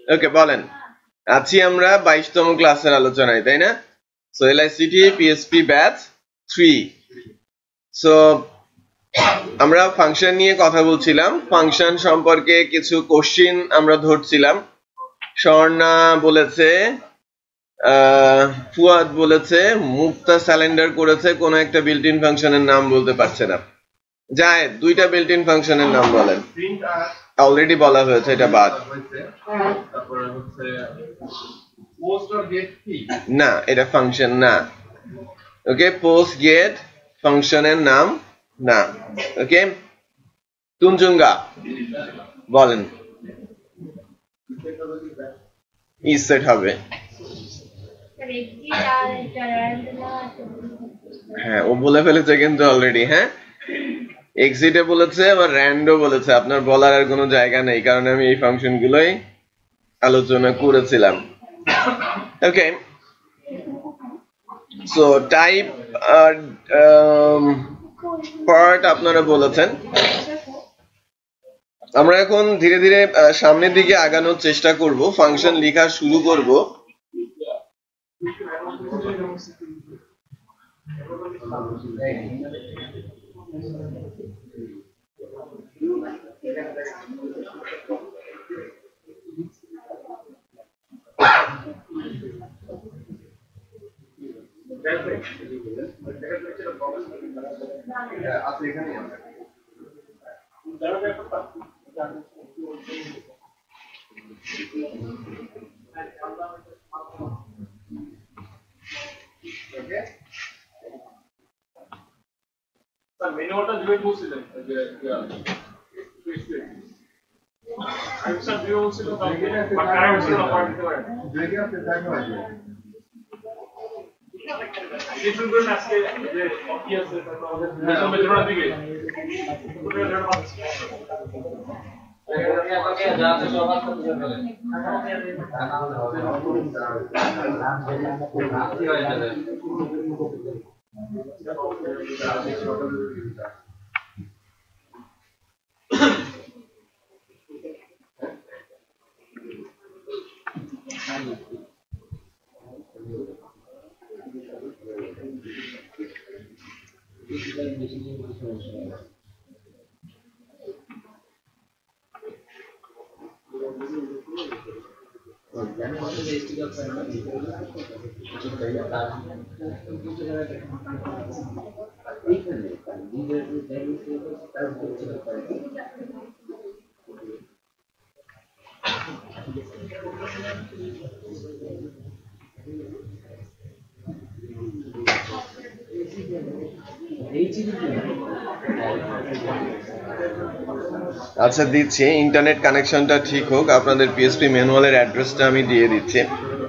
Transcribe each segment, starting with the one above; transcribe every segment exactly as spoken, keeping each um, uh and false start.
ওকে বলেন আছি আমরা বাইশতম ক্লাসের আলোচনায় তাই না so LICT PHP batch three so আমরা ফাংশন নিয়ে কথা বলছিলাম ফাংশন সম্পর্কে কিছু কোশ্চেন আমরা ধরছিলাম স্বর্ণা বলেছে ফুয়াদ বলেছে মুক্তা স্যালেন্ডার করেছে কোন একটা বিল্ট ইন ফাংশনের নাম বলতে পারছে না যায় দুইটা বিল্ট ইন ফাংশনের নাম বলেন অলরেডি বলা হয়েছে এটা বাদ তারপরে হচ্ছে পোস্ট অর গেট কি না এটা ফাংশন না ওকে পোস্ট গেট ফাংশনের নাম না ওকে তুনজুঙ্গা বলেন ইসেট হবে হ্যাঁ ও বলে ফেলেছে কিন্তু অলরেডি হ্যাঁ এক্সিটে বলেছে আবার র্যান্ডও বলেছে আপনার বলার আর কোনো জায়গা নেই কারণ আমি এই ফাংশনগুলোই আলোচনা করেছিলাম ওকে সো টাইপ পার্ট আপনারা বলেছেন আমরা এখন ধীরে ধীরে সামনের দিকে আগানোর চেষ্টা করব ফাংশন লেখা শুরু করব মেনুটা জয়েন করছিলেন যে আমি সব ভিউ ছিল বা কারেন্ট ছিল পার্ট দিতে পারেন দুইটা আপনি দেখো আছে কিছু করে আজকে যে কপি আছে তারপর আমাদের মেনু মেথডটা দিকে পুরো রেড পাচ্ছি যা আছে সব করতে পারবেন আচ্ছা দিচ্ছি ইন্টারনেট কানেকশনটা ঠিক হোক আপনাদের পিএসপি ম্যানুয়ালের অ্যাড্রেসটা আমি দিয়ে দিচ্ছি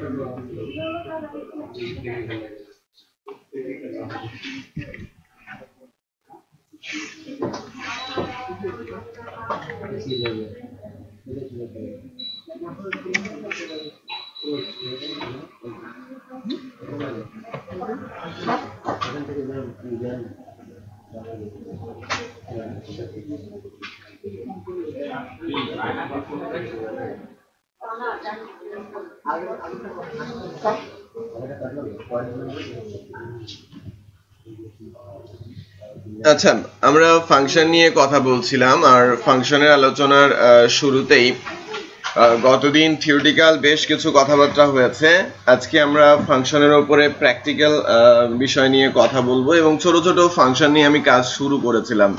আচ্ছা আমরা ফাংশন নিয়ে কথা বলছিলাম আর ফাংশনের আলোচনার শুরুতেই গতদিন থিওরিটিক্যাল বেশ কিছু কথাবার্তা হয়েছে আজকে আমরা ফাংশনের উপরে প্র্যাকটিক্যাল বিষয় নিয়ে কথা বলবো এবং ছোট ছোট ফাংশন নিয়ে আমি কাজ শুরু করেছিলাম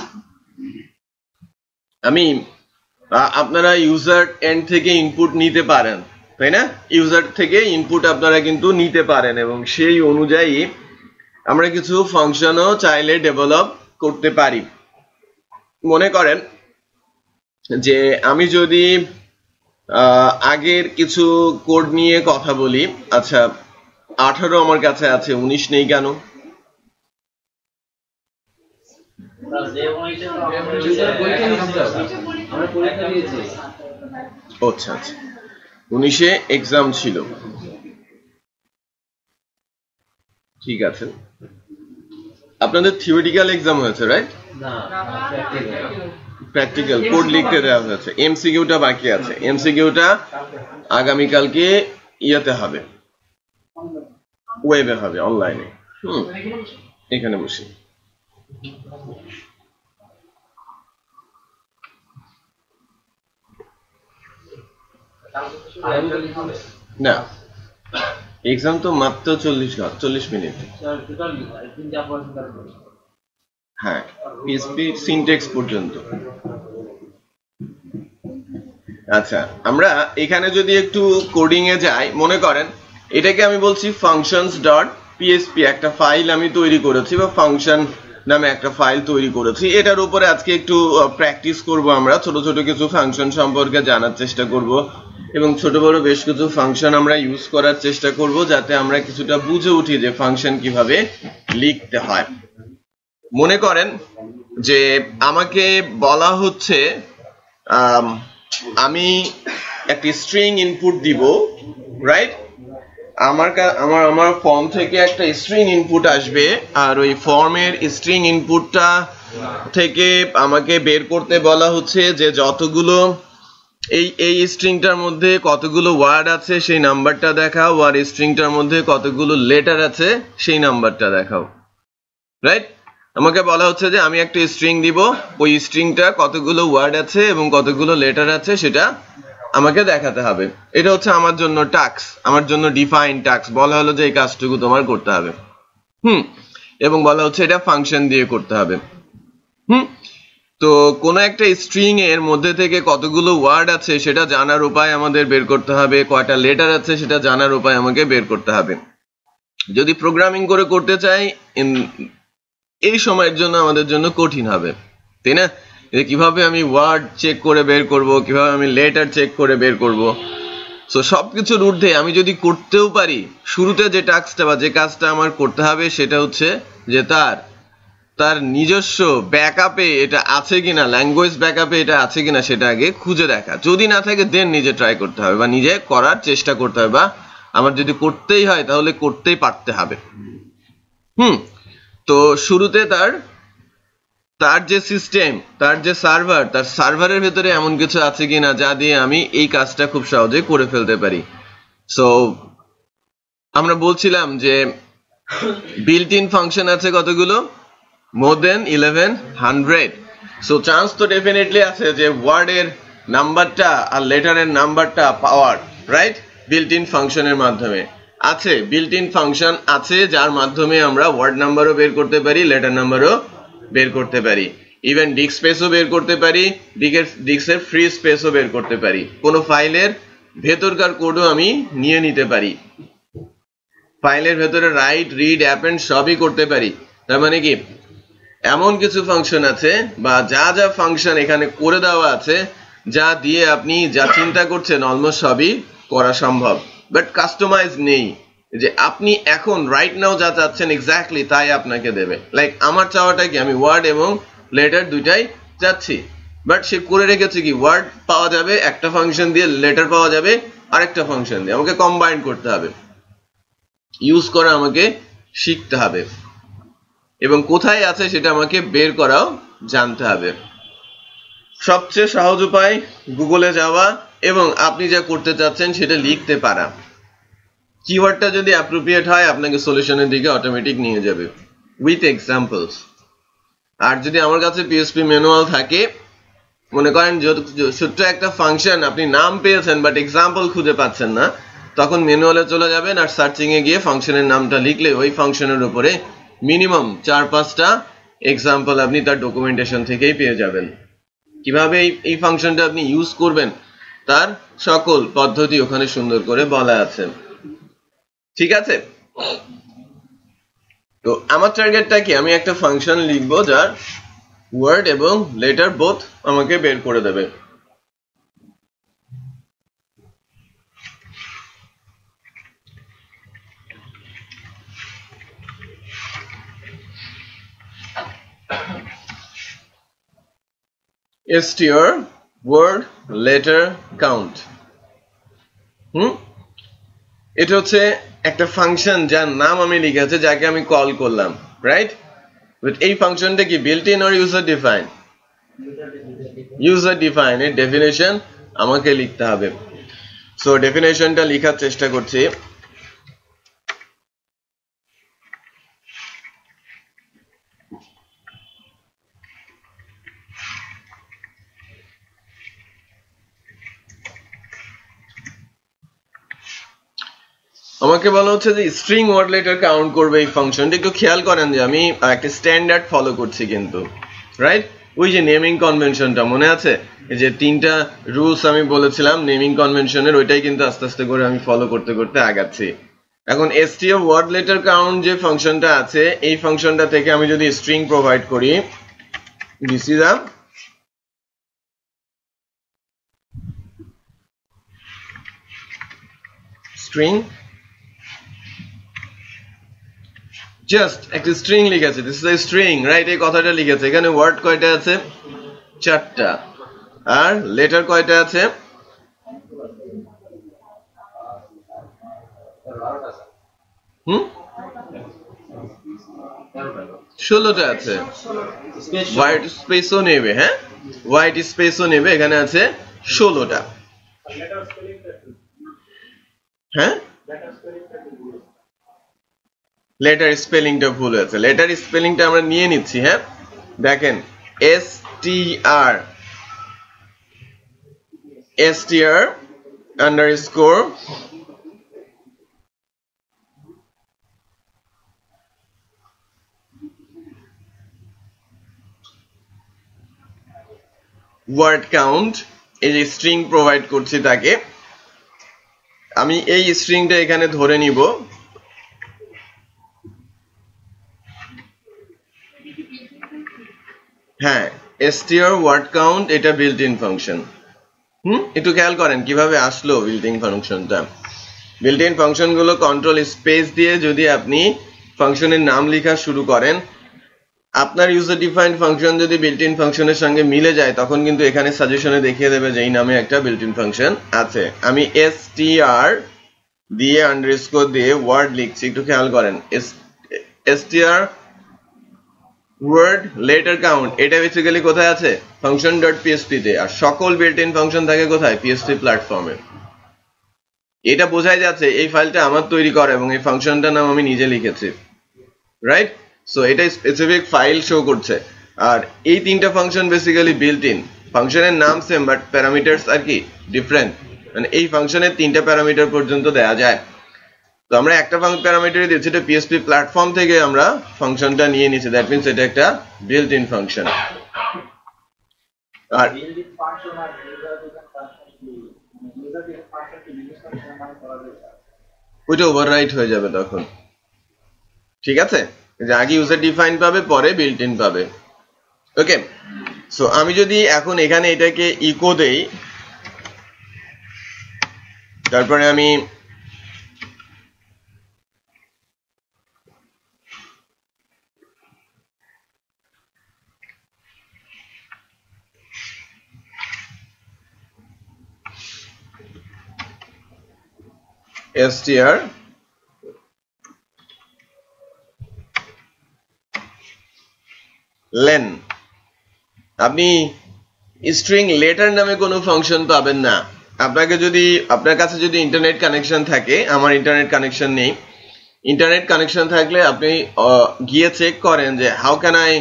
আমি আপনারা ইউজার এন্ড থেকে ইনপুট নিতে পারেন তাই না ইউজার থেকে ইনপুট আপনারা কিন্তু নিতে পারেন এবং সেই অনুযায়ী আমরা কিছু ফাংশনও চাইলে ডেভেলপ করতে পারি মনে করেন যে আমি যদি আগের কিছু কোড নিয়ে কথা বলি আচ্ছা আঠারো আমার কাছে আছে উনিশ নেই কেন আচ্ছা আচ্ছা উনিশে এক্সাম ছিল ঠিক আছে আপনাদের থিওরিটিক্যাল এক্সাম হয়েছে রাইট না প্র্যাকটিক্যাল কোড লিখতে দেওয়া হয়েছে, এমসিকিউটা বাকি আছে। এমসিকিউটা আগামীকালকে ইয়াতে হবে, ওয়েবে হবে, অনলাইনে। হুম, এখানে বসি। না, এক্সাম তো মাত্র চল্লিশ চল্লিশ মিনিট। হ্যাঁ, পিএসপি সিনট্যাক্স পর্যন্ত। আচ্ছা, আমরা এখানে যদি একটু কোডিং এ যাই, মনে করেন এটাকে আমি বলছি functions ডট পিএসপি, একটা ফাইল আমি তৈরি করেছি বা ফাংশন নামে একটা ফাইল তৈরি করেছি। এটার উপরে আজকে একটু প্র্যাকটিস করব, আমরা ছোট ছোট কিছু ফাংশন সম্পর্কে জানার চেষ্টা করব এবং ছোট বড় বেশ কিছু ফাংশন আমরা ইউজ করার চেষ্টা করব, যাতে আমরা কিছুটা বুঝে উঠি যে ফাংশন কিভাবে লিখতে হয়। মনে করেন যে আমাকে বলা হচ্ছে আমি একটি স্ট্রিং ইনপুট দিব, রাইট? আমার আমার আমার ফর্ম থেকে একটা স্ট্রিং ইনপুট আসবে, আর ওই ফর্মের স্ট্রিং ইনপুটটা থেকে আমাকে বের করতে বলা হচ্ছে যে যতগুলো এই এই স্ট্রিংটার মধ্যে কতগুলো ওয়ার্ড আছে সেই নাম্বারটা দেখাও, আর স্ট্রিংটার মধ্যে কতগুলো লেটার আছে সেই নাম্বারটা দেখাও, রাইট? আমাকে বলা হচ্ছে যে আমি একটা স্ট্রিং দিব, ওই স্ট্রিংটা কতগুলো ওয়ার্ড আছে এবং কতগুলো লেটার আছে সেটা আমাকে দেখাতে হবে। এটা হচ্ছে আমার জন্য টাস্ক, আমার জন্য ডিফাইন টাস্ক। বলা হলো যে এই কাজটুকু তোমার করতে হবে, হুম, এবং বলা হচ্ছে এটা ফাংশন দিয়ে করতে হবে, হুম। তো কোন একটা স্ট্রিং এর মধ্যে থেকে কতগুলো ওয়ার্ড আছে সেটা জানার উপায় আমাদের বের করতে হবে, কয়টা লেটার আছে সেটা জানার উপায় আমাকে বের করতে হবে। যদি প্রোগ্রামিং করে করতে চাই এই সময়ের জন্য আমাদের জন্য কঠিন হবে, তাই না? কিভাবে আমি ওয়ার্ড চেক করে বের করব, কিভাবে আমি লেটার চেক করে বের করব। সো সবকিছুর ঊর্ধ্বে আমি যদি করতেও পারি, শুরুতে যে টাস্কটা বা যে কাজটা আমার করতে হবে সেটা হচ্ছে যে তার তার নিজস্ব ব্যাকআপে এটা আছে কিনা, ল্যাঙ্গুয়েজ ব্যাকআপে এটা আছে কিনা সেটা আগে খুঁজে দেখা। যদি না থাকে দেন নিজে ট্রাই করতে হবে বা নিজে করার চেষ্টা করতে হবে, বা আমার যদি করতেই হয় তাহলে করতেই পারতে হবে, হুম। তো শুরুতে তার তার যে সিস্টেম, তার যে সার্ভার, তার সার্ভারের ভেতরে এমন কিছু আছে কিনা যা দিয়ে আমি এই কাজটা খুব সহজে করে ফেলতে পারি। সো আমরা বলছিলাম যে বিল্ট ইন ফাংশন আছে কতগুলো, more than eleven hundred. So chance তো ডেফিনেটলি আছে যে ওয়ার্ডের নাম্বারটা আর লেটারের নাম্বারটা পাওয়ার, রাইট? বিল্ট ইন ফাংশনের মাধ্যমে আছে, বিল্ট ইন ফাংশন আছে যার মাধ্যমে আমরা ওয়ার্ড নাম্বারও বের করতে পারি, লেটার নাম্বারও বের করতে পারি, ইভেন ডিস্ক স্পেসও বের করতে পারি, ডিস্কের ফ্রি স্পেসও বের করতে পারি, কোন ফাইলের ভেতরকার কোডও আমি নিয়ে নিতে পারি, ফাইলের ভেতরে রাইট রিড অ্যাপেন্ড সবই করতে পারি। তার মানে কি এমন কিছু ফাংশন আছে বা যা যা ফাংশন এখানে করে দেওয়া আছে যা দিয়ে আপনি যা চিন্তা করছেন অলমোস্ট সবই করা সম্ভব, বাট কাস্টমাইজ নেই যে আপনি এখন রাইট নাও যা চাচ্ছেন এক্স্যাক্টলি তাই আপনাকে দেবে। লাইক আমার চাওয়াটা কি, আমি ওয়ার্ড এবং লেটার দুইটাই চাচ্ছি, বাট সে করে রেখেছে কি ওয়ার্ড পাওয়া যাবে একটা ফাংশন দিয়ে, লেটার পাওয়া যাবে আরেকটা ফাংশন দিয়ে, আমাকে কম্বাইন করতে হবে, ইউজ করা আমাকে শিখতে হবে, এবং কোথায় আছে সেটা আমাকে বের করাও জানতে হবে। সবচেয়ে সহজ উপায় গুগলে যাওয়া এবং আপনি যা করতে চাচ্ছেন সেটা লিখতে পারা। কিওয়ার্ডটা যদি অ্যাপ্রোপ্রিয়েট হয় আপনাকে সলিউশনের দিকে অটোমেটিক নিয়ে যাবে উইথ এক্সাম্পলস। আর যদি আমার কাছে পিএইচপি ম্যানুয়াল থাকে, মনে করেন ছোট্ট একটা ফাংশন আপনি নাম পেয়েছেন বাট এক্সাম্পল খুঁজে পাচ্ছেন না, তখন ম্যানুয়ালে চলে যাবেন আর সার্চিং এ গিয়ে ফাংশনের নামটা লিখলে ওই ফাংশনের উপরে মিনিমাম চার পাঁচটা এক্সাম্পল আপনি তার ডকুমেন্টেশন থেকেই পেয়ে যাবেন। কিভাবে এই ফাংশনটা আপনি ইউজ করবেন তার সকল পদ্ধতি ওখানে সুন্দর করে বলা আছে, ঠিক আছে? তো আমার টার্গেটটা কি, আমি একটা ফাংশন লিখবো যার ওয়ার্ড এবং লেটার বোথ আমাকে বের করে দেবে। str word letter count, হুম, এটা হচ্ছে একটা ফাংশন যার নাম আমি লিখেছি, যাকে আমি কল করলাম, রাইট? এই ফাংশনটা কি built in or user define? User define এর ডেফিনেশন আমাকে লিখতে হবে। সো ডেফিনেশনটা লেখার চেষ্টা করছি। আমাকে বলা হচ্ছে যে স্ট্রিং ওয়ার্ড লেটার কাউন্ট করবে এই ফাংশনটা। একটু খেয়াল করেন যে আমি একটা স্ট্যান্ডার্ড ফলো করছি কিন্তু, রাইট? ওই যে নেমিং কনভেনশনটা মনে আছে, এই যে তিনটা রুলস আমি বলেছিলাম নেমিং কনভেনশনের, ওইটাই কিন্তু আস্তে আস্তে করে আমি ফলো করতে করতে আগাচ্ছি। এখন str ওয়ার্ড লেটার কাউন্ট যে ফাংশনটা আছে, এই ফাংশনটা থেকে আমি যদি স্ট্রিং প্রোভাইড করি, this is a string, just একটা স্ট্রিং লিখেছে, this is a string, right? এই কথাটা লিখেছে। এখানে ওয়ার্ড কয়টা আছে? চারটা। আর লেটার কয়টা আছে? হুম ষোলোটা আছে। হোয়াইট স্পেসও নেবে, হ্যাঁ হোয়াইট স্পেসও নেবে, এখানে আছে ষোলোটা। হ্যাঁ লেটার স্পেলিংটা ভুল হয়েছে, লেটার স্পেলিংটা আমরা নিয়ে নিচ্ছি। হ্যাঁ দেখেন, S T R S T R underscore word count, এই যে স্ট্রিং প্রোভাইড করছি তাকে, আমি এই স্ট্রিংটা এখানে ধরে নিব। হ্যাঁ str ওয়ার্ড কাউন্ট এটা বিল্ট ইন ফাংশন। হুম একটু খেয়াল করেন কিভাবে আসলো বিল্ট ইন ফাংশনটা। বিল্ট ইন ফাংশন গুলো কন্ট্রোল স্পেস দিয়ে যদি আপনি ফাংশনের নাম লেখা শুরু করেন, আপনার ইউজার ডিফাইন্ড ফাংশন যদি বিল্ট ইন ফাংশনের সঙ্গে মিলে যায়, তখন কিন্তু এখানে সাজেশনে দেখিয়ে দেবে যে এই নামে একটা বিল্ট ইন ফাংশন আছে। আমি str দিয়ে আন্ডারস্কোর দিয়ে ওয়ার্ড লিখছি, একটু খেয়াল করেন। str ওয়ার্ড লেটার কাউন্ট এটা বেসিক্যালি কোথায় আছে? ফাংশন ডট পিএসপি তে। আর সকল বিল্ট ইন ফাংশন থাকে কোথায়? পিএসপি প্ল্যাটফর্মে। এটা বোঝাই যাচ্ছে এই ফাইলটা আমার তৈরি করা এবং এই ফাংশনটার নাম আমি নিজে লিখেছি, রাইট? সো এটা স্পেসিফিক ফাইল শো করছে। আর এই তিনটা ফাংশন বেসিক্যালি বিল্ট ইন, ফাংশনের নাম সেম বাট প্যারামিটারস আর কি ডিফারেন্ট। মানে এই ফাংশনের তিনটা প্যারামিটার পর্যন্ত দেয়া যায়। তো আমরা একটা প্যারামিটারই দিচ্ছি, এটা পিএসপি প্ল্যাটফর্ম থেকে আমরা ফাংশনটা নিয়ে নিয়েছি, দ্যাট মিন্স এটা একটা বিল্ট ইন ফাংশন। আর ওইটা ওভাররাইট হয়ে যাবে তখন, ঠিক আছে? যে আগে ইউজার ডিফাইন পাবে, পরে বিল্ট ইন পাবে। ওকে, সো আমি যদি এখন এখানে এটাকে ইকো দেই, তারপরে আমি str len, আপনি স্ট্রিং লেটার নামে কোনো ফাংশন পাবেন না। আপনাকে যদি আপনার কাছে যদি ইন্টারনেট কানেকশন থাকে, আমার ইন্টারনেট কানেকশন নেই, ইন্টারনেট কানেকশন থাকলে আপনি গিয়ে চেক করেন যে how can I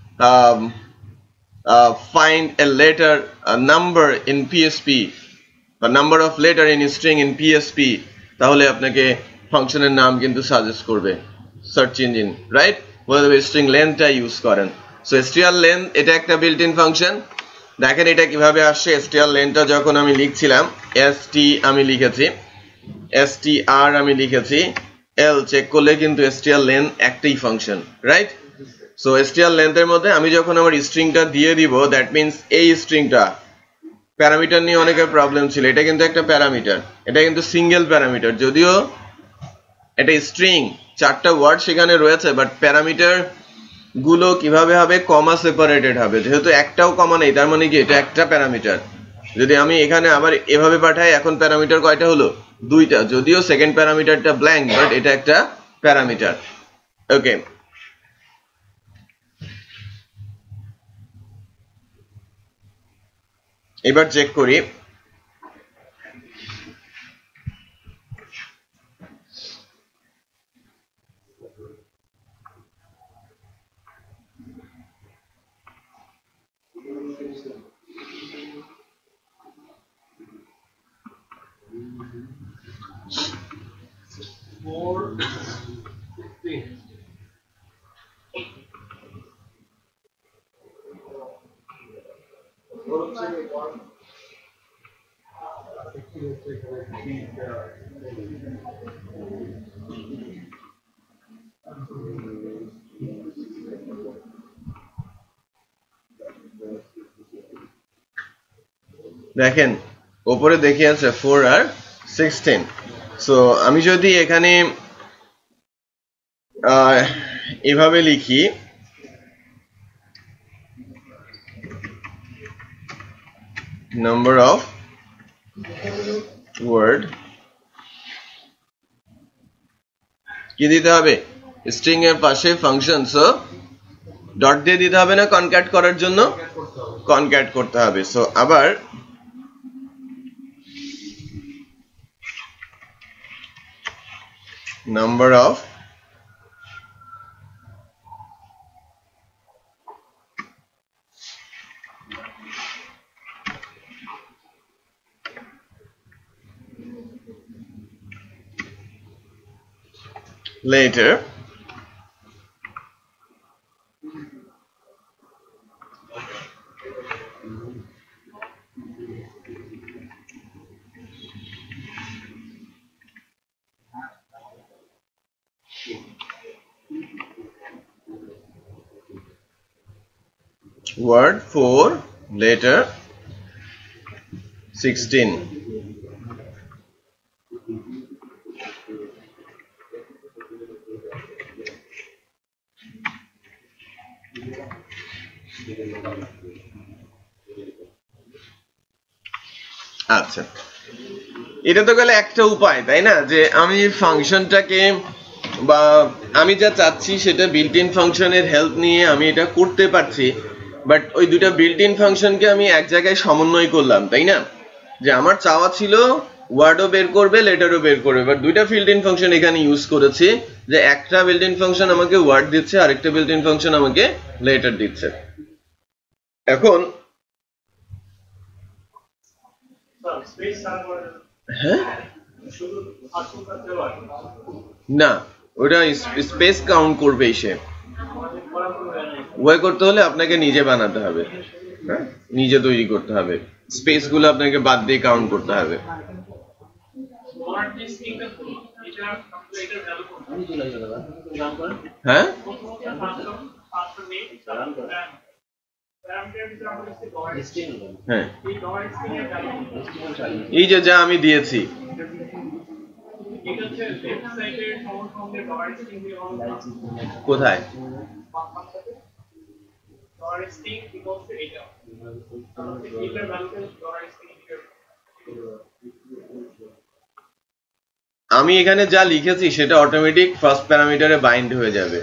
find a letter number in PHP বা number of letter in string in PHP, তাহলে আপনাকে ফাংশনের নাম কিন্তু সাজেস্ট করবে সার্চ ইঞ্জিন, রাইট? বলে দেবে স্ট্রিং লেন্থটা ইউজ করেন। সো str len এটা একটা বিল্ট ইন ফাংশন। দেখেন এটা কিভাবে আসছে। str লেনটা যখন আমি লিখছিলাম, st আমি লিখেছি, str আমি লিখেছি, l চেক করলে কিন্তু str len একটাই function, right? So str length এর মধ্যে আমি যখন আমার স্ট্রিংটা দিয়ে দিব, দ্যাট মিন্স এই স্ট্রিংটা প্যারামিটার নিয়ে অনেকের প্রবলেম ছিল, এটা কিন্তু একটা প্যারামিটার, এটা কিন্তু সিঙ্গেল প্যারামিটার। যদিও এটা স্ট্রিং, চারটা ওয়ার্ড সেখানে রয়েছে, বাট প্যারামিটার গুলো কিভাবে হবে? কমা সেপারেটেড হবে। যেহেতু একটাও কমা নেই, তার মানে কি এটা একটা প্যারামিটার। যদি আমি এখানে আবার এভাবে পাঠাই, এখন প্যারামিটার কয়টা হলো? দুইটা। যদিও সেকেন্ড প্যারামিটারটা ব্ল্যাঙ্ক, বাট এটা একটা প্যারামিটার। ওকে, এবার চেক করি দেখেন উপরে দেখে আছে four আর sixteen সো আমি যদি এখানে এভাবে লিখি number of word কি দিতে হবে স্ট্রিং এর পাশে ফাংশন সো ডট দিয়ে দিতে হবে না কনক্যাট করার জন্য কনক্যাট করতে হবে সো আবার number of later word four later sixteen আচ্ছা এটা তো গেলে একটা উপায় তাই না যে আমি ফাংশনটাকে বা আমি যা চাচ্ছি সেটা বিল্ট ইন ফাংশনের হেল্প নিয়ে আমি এটা করতে পারছি বাট ওই দুটো বিল্ট ইন ফাংশনকে আমি এক জায়গায় সমন্বয় করলাম তাই না যে আমার চাওয়া ছিল ওয়ার্ডও বের করবে লেটারও বের করবে বাট দুইটা বিল্ট ইন ফাংশন এখানে ইউজ করেছি যে একটা বিল্ট ইন ফাংশন আমাকে ওয়ার্ড দিচ্ছে আরেকটা বিল্ট ইন ফাংশন আমাকে লেটার দিচ্ছে এখন হ্যাঁ না ওটা স্পেস কাউন্ট করবে সে ওয়ে করতে হলে আপনাকে নিজে বানাতে হবে হ্যাঁ নিজে তৈরি করতে হবে স্পেস গুলো আপনাকে বাদ দিয়ে কাউন্ট করতে হবে হ্যাঁ হ্যাঁ এই যে যা আমি দিয়েছি কোথায় আমি এখানে যা লিখেছি সেটা অটোমেটিক ফার্স্ট প্যারামিটারে বাইন্ড হয়ে যাবে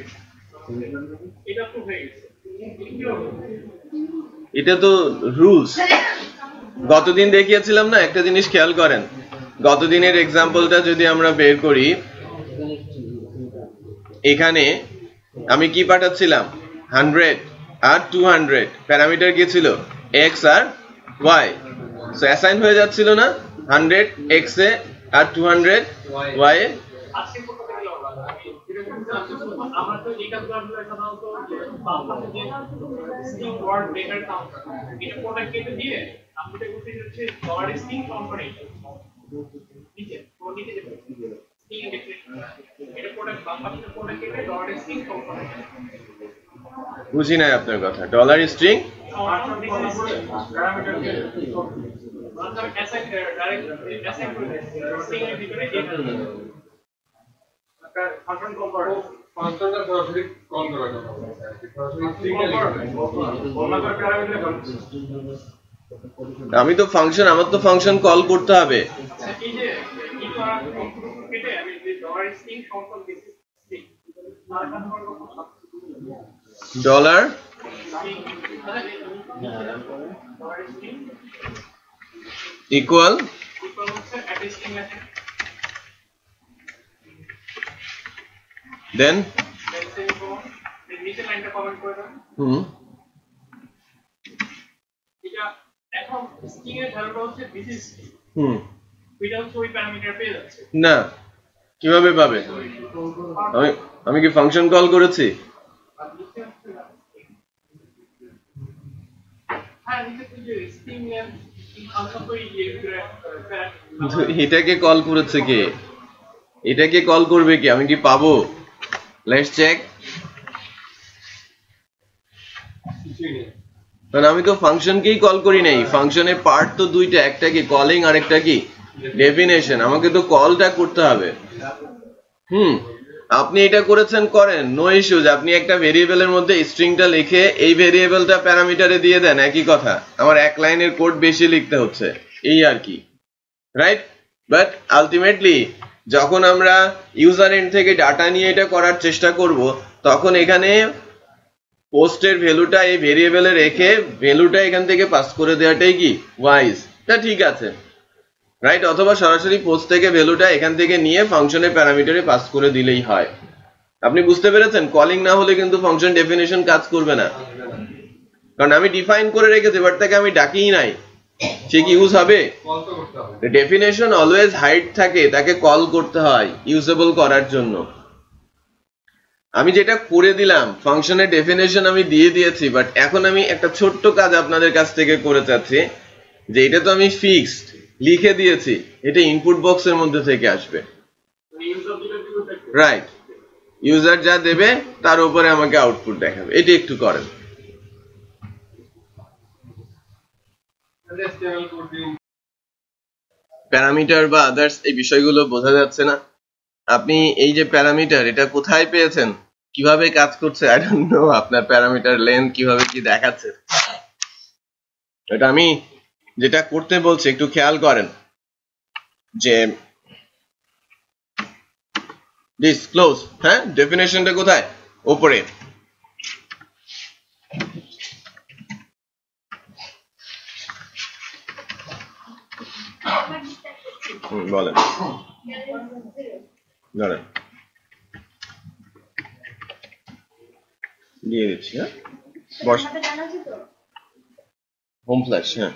এটা তো রুলস গতদিন দেখিয়েছিলাম না একটা জিনিস খেয়াল করেন গতদিনের এক্সাম্পলটা যদি আমরা বের করি এখানে আমি কি পাঠাচ্ছিলাম হান্ড্রেড আর টু হান্ড্রেড প্যারামিটার কি ছিল এক্স আর ওয়াই সো অ্যাসাইন হয়ে যাচ্ছিল না হান্ড্রেড এক্স এ আর টু হান্ড্রেড ওয়াই এ আমরা তো এই কাজগুলো সাধারণত স্ট্রিং ওয়ার্ড মেকার কাউন্টার এটা প্রোডাক্ট কেটে দিয়ে আমরা এটা করতে হচ্ছে ওয়ার্ড স্ট্রিং কম্পারেটর নিচে তো নিচে যেতে স্ট্রিং ডেফিনেশন এটা প্রোডাক্ট বাম্পার প্রোডাক্ট কেটে ওয়ার্ড স্ট্রিং কম্পারেটর বুঝি না আপনার কথা ডলার স্ট্রিং প্যারামিটার আমরা অ্যাসাইন ডাইরেক্ট অ্যাসাইন করে স্ট্রিং এর ভিতরে এটা ফাংশন কম্পারেটর ফাংশনটা সরাসরি কল করা যাবে আমি তো ফাংশন আমার তো ফাংশন কল করতে হবে এই যে কি করা কেটে আমি যে ডলার স্ট্রিং সংখ্যা দিছি ডলার ইকুয়াল ইকুয়াল হচ্ছে অ্যাট স্ট্রিং আছে দেন দেন সেমিকোলন এর নিচে লাইনটা কমেন্ট করে দাও হুম এটা এখন স্ট্রিং এর ভ্যালুটা হচ্ছে দিস ইজ হুম এটা হচ্ছে ওই প্যারামিটার পেয়ে যাচ্ছে না কিভাবে পাবে আমি আমি কি ফাংশন কল করেছি হ্যাঁ নিচে যে স্ট্রিং এর আনসারই এটাকে কল করেছে কে এটাকে কল করবে কি আমি কি পাবো লেটস চেক কারণ আমি তো ফাংশনকেই কল করি নাই ফাংশনের পার্ট তো দুইটা একটা কি কলিং আর একটা কি ডেফিনেশন আমাকে তো কলটা করতে হবে হুম আপনি এটা করেছেন করেন নো ইস্যুজ আপনি একটা ভেরিয়েবলের মধ্যে স্ট্রিংটা লিখে এই ভেরিয়েবলটা প্যারামিটারে দিয়ে দেন একই কথা আমার এক লাইনের কোড বেশি লিখতে হচ্ছে এই আর কি রাইট বাট আলটিমেটলি যখন আমরা ইউজার এন্ড থেকে ডাটা নিয়ে এটা করার চেষ্টা করব তখন এখানে পোস্টের ভ্যালুটা এই ভেরিয়েবলে রেখে ভ্যালুটা এখান থেকে পাস করে দেওয়াটাই কি ওয়াইজ তা ঠিক আছে রাইট অথবা সরাসরি পোস্ট থেকে ভ্যালুটা এখান থেকে নিয়ে ফাংশনের প্যারামিটারে পাস করে দিলেই হয় আপনি বুঝতে পেরেছেন কলিং না হলে কিন্তু ফাংশন ডেফিনেশন কাজ করবে না কারণ আমি ডিফাইন করে রেখেছি বাট তাকে আমি ডাকিই নাই সে কি ইউজ হবে ডেফিনেশন অলওয়েজ হাইড থাকে তাকে কল করতে হয় ইউজেবল করার জন্য আমি যেটা করে দিলাম ফাংশনের ডেফিনেশন আমি দিয়ে দিয়েছি বাট এখন আমি একটা ছোট্ট কাজ আপনাদের কাছ থেকে করে চাচ্ছি যে এটা তো আমি ফিক্সড লিখে দিয়েছি এটা ইনপুট বক্সের মধ্যে থেকে আসবে রাইট ইউজার যা দেবে তার উপরে আমাকে আউটপুট দেখাবে এটা একটু করেন প্যারামিটার বা আদার্স এই বিষয়গুলো বোঝা যাচ্ছে না আপনি এই যে প্যারামিটার এটা কোথায় পেয়েছেন কিভাবে কাজ করছে আই ডোন্ট নো আপনার প্যারামিটার লেন্থ কিভাবে কি দেখাচ্ছে এটা আমি যেটা করতে বলছি একটু খেয়াল করেন যে ডিসক্লোজ হ্যাঁ ডেফিনেশনটা কোথায় উপরে হুম বলেন বলেন দিয়ে দিচ্ছি হ্যাঁ বস হোম ফ্ল্যাশ হ্যাঁ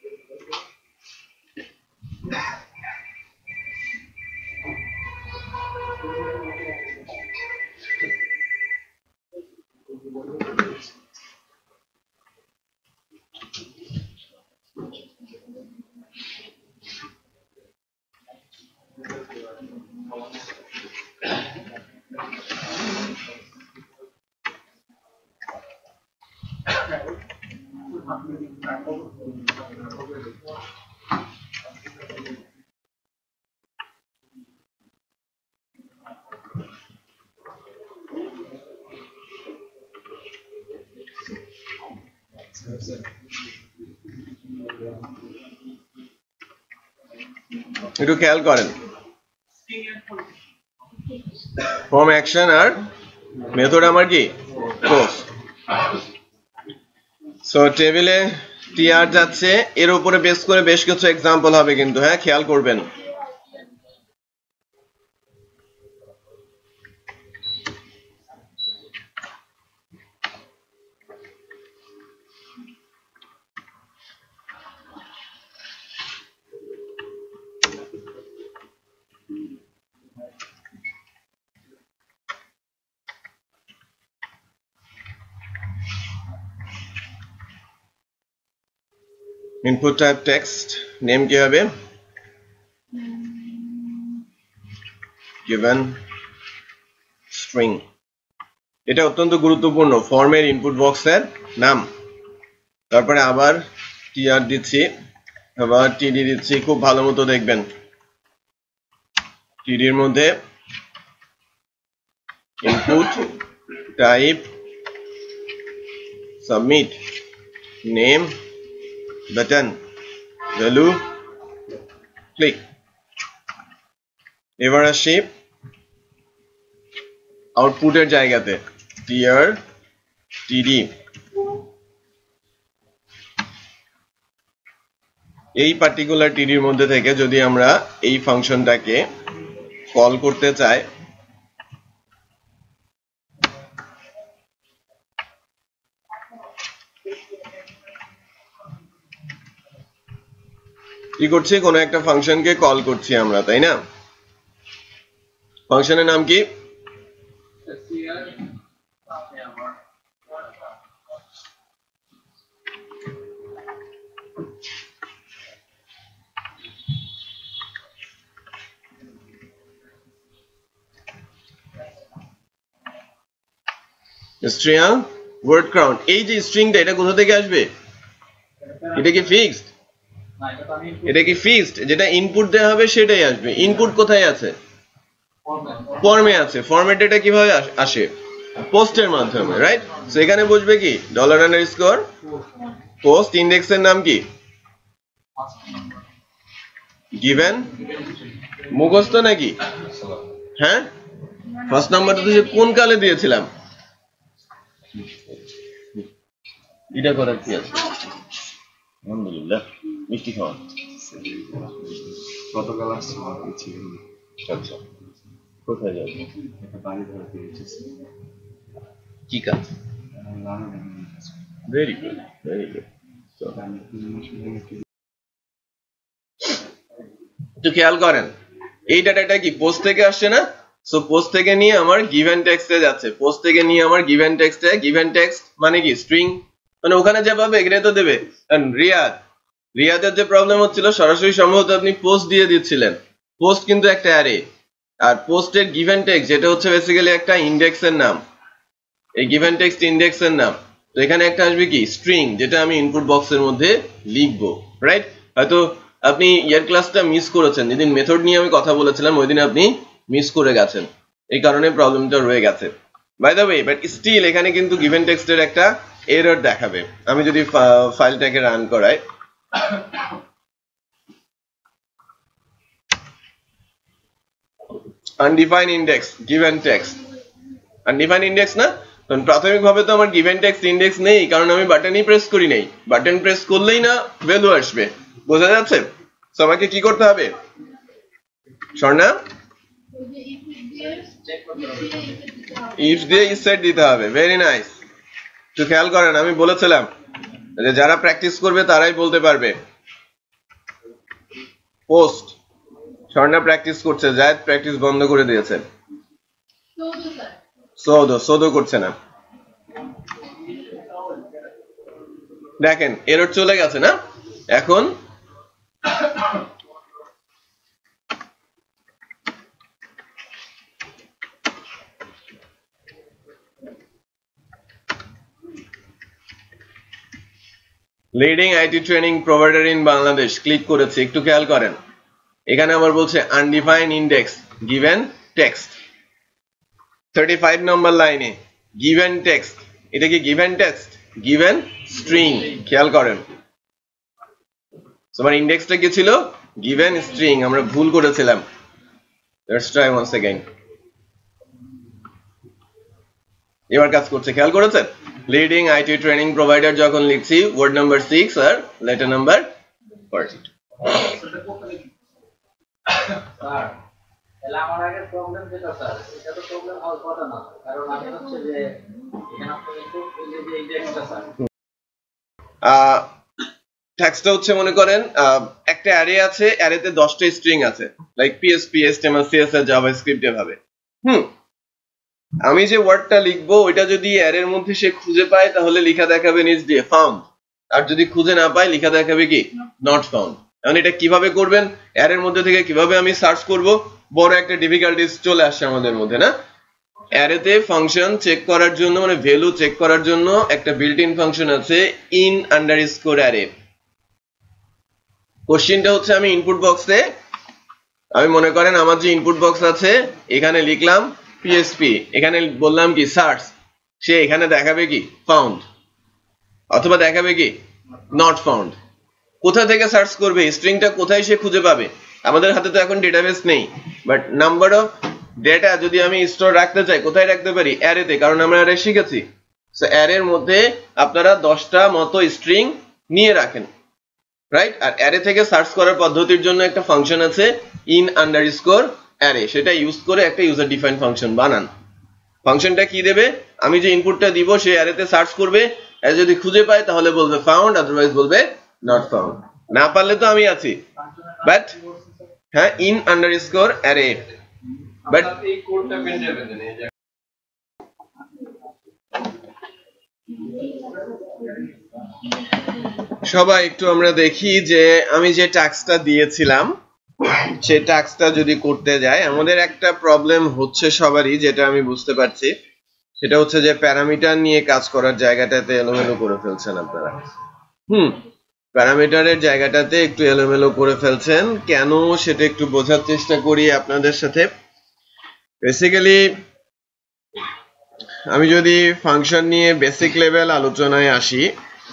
একটু খেয়াল করেন ফর্ম অ্যাকশন আর মেথড আমার কি পোস্ট সো টেবিলে টিআর যাচ্ছে এর উপরে বেস করে বেশ কিছু এক্সাম্পল হবে কিন্তু হ্যাঁ খেয়াল করবেন input type text name কি হবে given string এটা অত্যন্ত গুরুত্বপূর্ণ ফর্মের ইনপুট বক্সের নাম তারপরে আবার tr দিচ্ছি আবার td দিচ্ছি খুব ভালো মতো দেখবেন td এর মধ্যে input type submit name button value click এবার আসি আউটপুটের জায়গাতে tr td এই পার্টিকুলার টিডির মধ্যে থেকে যদি আমরা এই ফাংশনটাকে কল করতে চাই, কি করছি, কোন একটা ফাংশনকে কল করছি আমরা, তাই না? ফাংশনের নাম কি? String word count. এই যে স্ট্রিংটা, এটা কোথা থেকে আসবে? এটা কি ফিক্সড? এটা কি ফিক্সড? যেটা ইনপুট দেওয়া হবে সেটাই আসবে। ইনপুট কোথায় আছে? ফর্মে আছে। ফর্মেট এটা কিভাবে আসে? পোস্টের মাধ্যমে, রাইট? সো এখানে বুঝবে কি ডলার আন্ডারস্কোর পোস্ট, ইন্ডেক্সের নাম কি? গিভেন। মুখস্থ নাকি? হ্যাঁ, ফার্স্ট নাম্বারটা তো কোন কালে দিয়েছিলাম? এটা করার কি আছে? আলহামদুলিল্লাহ, মিষ্টি খাওয়া গতকাল আসছে। আচ্ছা, কোথায় যাবে? একটা বাড়ি ধরে পেয়েছে। কি কাজ? Very good, very good. তো খেয়াল করেন এই ডাটাটা কি পোস্ট থেকে আসছে না? সো পোস্ট থেকে নিয়ে আমার গিভেন টেক্সটে যাচ্ছে। পোস্ট থেকে নিয়ে আমার গিভেন টেক্সটে, গিভেন টেক্সট মানে কি স্ট্রিং, মানে ওখানে যা পাবে এগুলো তো দেবে। রিয়াদ, রিয়াদের যে প্রবলেম হচ্ছিল সরাসরি সম্ভবত আপনি পোস্ট দিয়ে দিচ্ছিলেন। পোস্ট কিন্তু একটা অ্যারে, আর পোস্টের গিভেন টেক্সট যেটা হচ্ছে বেসিক্যালি একটা ইন্ডেক্সের নাম। এই গিভেন টেক্সট ইন্ডেক্সের নাম। তো এখানে একটা আসবে কি স্ট্রিং, যেটা আমি ইনপুট বক্সের মধ্যে লিখবো, রাইট? হয়তো আপনি ইয়ার ক্লাসটা মিস করেছেন, যেদিন মেথড নিয়ে আমি কথা বলেছিলাম ওই দিন আপনি মিস করে গেছেন, এই কারণে প্রবলেমটা রয়ে গেছে। By the way, but still এখানে কিন্তু গিভেন টেক্সটের একটা এরর দেখাবে। আমি যদি ফাইলটাকে রান করাই, undefined index given text, undefined index না? কারণ প্রাথমিকভাবে তো আমার গিভেন টেক্সট ইন্ডেক্স নেই, কারণ আমি বাটনই প্রেস করি নাই। বাটন প্রেস করলেই না ভ্যালু আসবে, বোঝা যাচ্ছে? তো আমাকে কি করতে হবে স্বর্ণা? ইফ দিয়ে সেট দিতে হবে। Very nice. তো খেয়াল করেন আমি বলেছিলাম যে যারা প্র্যাকটিস করবে তারাই বলতে পারবে। পোস্ট, স্বর্ণা প্র্যাকটিস করছে, জায়েদ প্র্যাকটিস বন্ধ করে দিয়েছে। সৌদ সৌদ করছে না। দেখেন এরর চলে গেছে না? এখন leading IT training provider in Bangladesh click করেছি, একটু খেয়াল করেন। এখানে আমার বলছে undefined index given text, thirty five number লাইনে গিভেন টেক্সট। এটা কি গিভেন টেক্সট? Given string. খেয়াল করেন তোমার ইন্ডেক্সটা কি ছিল? Given string. আমরা ভুল করেছিলাম। Let's try once again. এবার কাজ করছে, খেয়াল করেছেন? লিডিং আইটি ট্রেনিং প্রোভাইডার যখন লিখছি ওয়ার্ড নাম্বার সিক্স আর letter number forty two. Sir তাহলে আমার আগে প্রবলেম যেটা স্যার এটা তো প্রবলেম হওয়ার কথা না, কারণ আমি হচ্ছে যে এখানে আপনাদের ইনপুট এই যে ইন্ডেক্সটা স্যার টেক্সটটা হচ্ছে মনে করেন একটা অ্যারে আছে, অ্যারেতে দশটা স্ট্রিং আছে, like PHP, HTML, CSS, JavaScript এভাবে। হুম আমি যে ওয়ার্ডটা লিখবো ওইটা যদি অ্যারের মধ্যে সে খুঁজে পায় তাহলে লেখা দেখাবে নিচ দিয়ে ফাউন্ড, আর যদি খুঁজে না পায় লেখা দেখাবে কি নট ফাউন্ড। এখন এটা কিভাবে করবেন? অ্যারের মধ্যে থেকে কিভাবে আমি সার্চ করব? বড় একটা ডিফিকাল্টিস চলে আসছে আমাদের মধ্যে না? অ্যারেতে ফাংশন চেক করার জন্য, মানে ভ্যালু চেক করার জন্য একটা বিল্ট ইন ফাংশন আছে ইন আন্ডারস্কোর অ্যারে। কোশ্চেনটা হচ্ছে আমি ইনপুট বক্সে, আমি মনে করেন আমার যে ইনপুট বক্স আছে এখানে লিখলাম পিএসপি, এখানে বললাম কি সার্চ, সে এখানে দেখাবে কি ফাউন্ড, অথবা দেখাবে কি নট ফাউন্ড। কোথা থেকে সার্চ করবে? স্ট্রিংটা কোথায় সে খুঁজে পাবে? আমাদের হাতে তো এখন ডেটাবেস নেই, বাট নাম্বার অফ ডেটা যদি আমি স্টোর রাখতে চাই কোথায় রাখতে পারি? অ্যারেতে, কারণ আমরা অ্যারে শিখেছি। সো অ্যারের মধ্যে আপনারা দশটা মতো স্ট্রিং নিয়ে রাখেন। রাইট? আর অ্যারে থেকে সার্চ করার পদ্ধতির জন্য একটা ফাংশন আছে ইন আন্ডারস্কোর অ্যারে, সেটা ইউজ করে একটা ইউজার ডিফাইন্ড ফাংশন বানান। ফাংশনটা কি দেবে? আমি যে ইনপুটটা দিব সে অ্যারেতে সার্চ করবে, আর যদি খুঁজে পায় তাহলে বলবে ফাউন্ড, আদারওয়াইজ বলবে নট ফাউন্ড। না পারলে তো আমি আছি, বাট হ্যাঁ ইন আন্ডারস্কোর অ্যারে। বাট এই কোডটা পেন যাবে না, এই যে সবাই একটু আমরা দেখি যে আমি যে টাস্কটা দিয়েছিলাম সেই টাস্কটা যদি করতে যাই, আমাদের একটা প্রবলেম হচ্ছে সবারই, যেটা আমি বুঝতে পারছি, সেটা হচ্ছে যে প্যারামিটার নিয়ে কাজ করার জায়গাটাতে এলোমেলো করে ফেলছেন আপনারা। হুম প্যারামিটারের জায়গাটাতে একটু এলোমেলো করে ফেলছেন কেন সেটা একটু বোঝার চেষ্টা করি আপনাদের সাথে। বেসিক্যালি আমি যদি ফাংশন নিয়ে বেসিক লেভেল আলোচনায় আসি,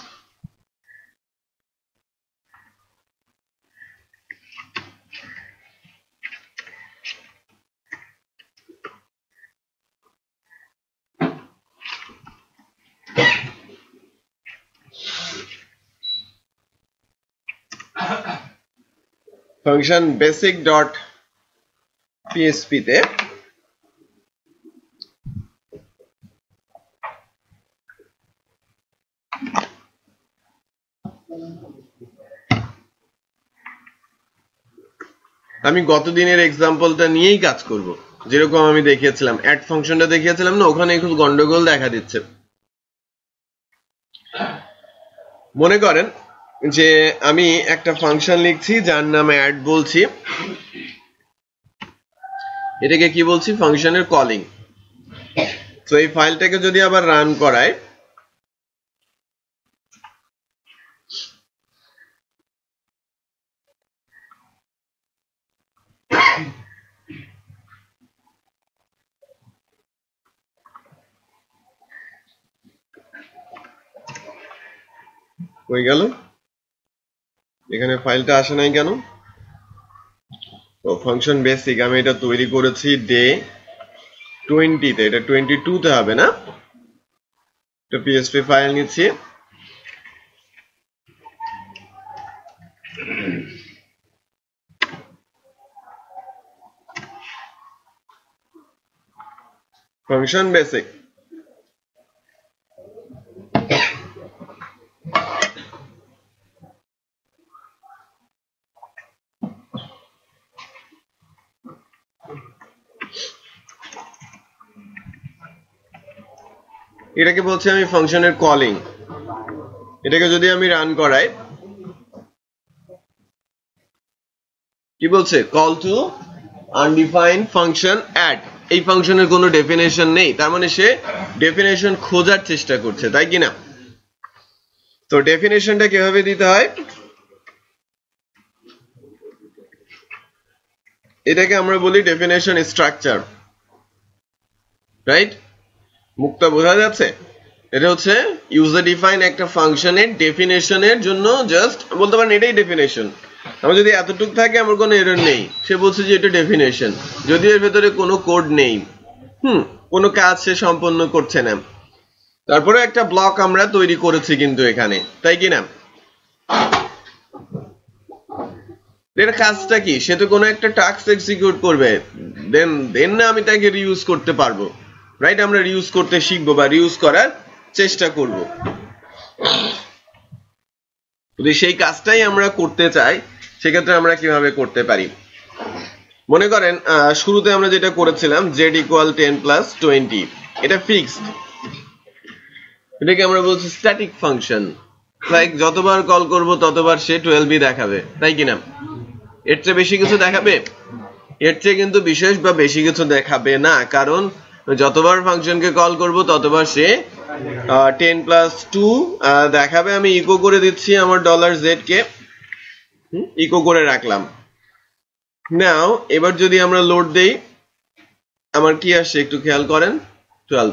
ফাংশন বেসিক ডট পিএসপি তে আমি গত দিনের এক্সাম্পলটা নিয়েই কাজ করব। যেরকম আমি দেখিয়েছিলাম অ্যাড ফাংশনটা দেখিয়েছিলাম না, ওখানে একটু গন্ডগোল দেখা দিচ্ছে। মনে করেন যে আমি একটা ফাংশন লিখছি যার নামে অ্যাড বলছি, এটাকে কি বলছি? ফাংশনের কলিং। তো এই ফাইলটাকে যদি আবার রান করায়, হয়ে গেল, এখানে ফাইলটা আসে নাই কেন? তো ফাংশন বেসিক আমি এটা তৈরি করেছি ডে টোয়েন্টি তে, এটা টোয়েন্টি টু তে হবে না? একটা পিএসপি ফাইল নিচ্ছি, ফাংশন বেসিক। এটাকে বলছি আমি ফাংশনের কলিং। এটাকে যদি আমি রান করাই, কি বলছে? Call to undefined function add. এই ফাংশনের কোনো ডেফিনেশন নেই, তার মানে সে ডেফিনেশন খোঁজার চেষ্টা করছে, তাই কি না? তো ডেফিনেশনটা কিভাবে দিতে হয়? এটাকে আমরা বলি ডেফিনেশন স্ট্রাকচার, রাইট? মুক্তা বোঝা যাচ্ছে? এটা হচ্ছে ইউজার ডিফাইন একটা ফাংশনের ডেফিনেশনের জন্য জাস্ট বলতে পারেন এটাই ডেফিনেশন। আমার যদি এতটুকু থাকে আমার কোনো এরর নেই, সে বলছে যে এটা ডেফিনেশন, যদি এর ভেতরে কোনো কোড নেই, হুম কোনো কাজ সে সম্পন্ন করছে না। তারপরে একটা ব্লক আমরা তৈরি করেছি কিন্তু এখানে, তাই কি না? এর কাজটা কি? সে তো কোনো একটা টাস্ক এক্সিকিউট করবে, দেন দেন না আমি তাকে রিউজ করতে পারবো, রাইট? আমরা রিউজ করতে শিখবো বা রিউজ করার চেষ্টা করব। যদি সেই কাজটাই আমরা করতে চাই, সেক্ষেত্রে আমরা কিভাবে করতে পারি? মনে করেন শুরুতে আমরা যেটা করেছিলাম Z equal ten plus twenty, এটা ফিক্সড, এটাকে আমরা বলছি স্ট্যাটিক ফাংশন। লাইক যতবার কল করব ততবার সে টুয়েলভই দেখাবে, তাই কিনা? এর চেয়ে বেশি কিছু দেখাবে? এর চেয়ে কিন্তু বিশেষ বা বেশি কিছু দেখাবে না, কারণ যতবার ফাংশনকে কল করব ততবার সে টেন প্লাস টু দেখাবে। আমি ইকো করে দিচ্ছি আমার ডলার জেড কে, ইকো করে রাখলাম। নাও এবার যদি আমরা লোড দেই, আমার কি আসছে একটু খেয়াল করেন, টুয়েলভ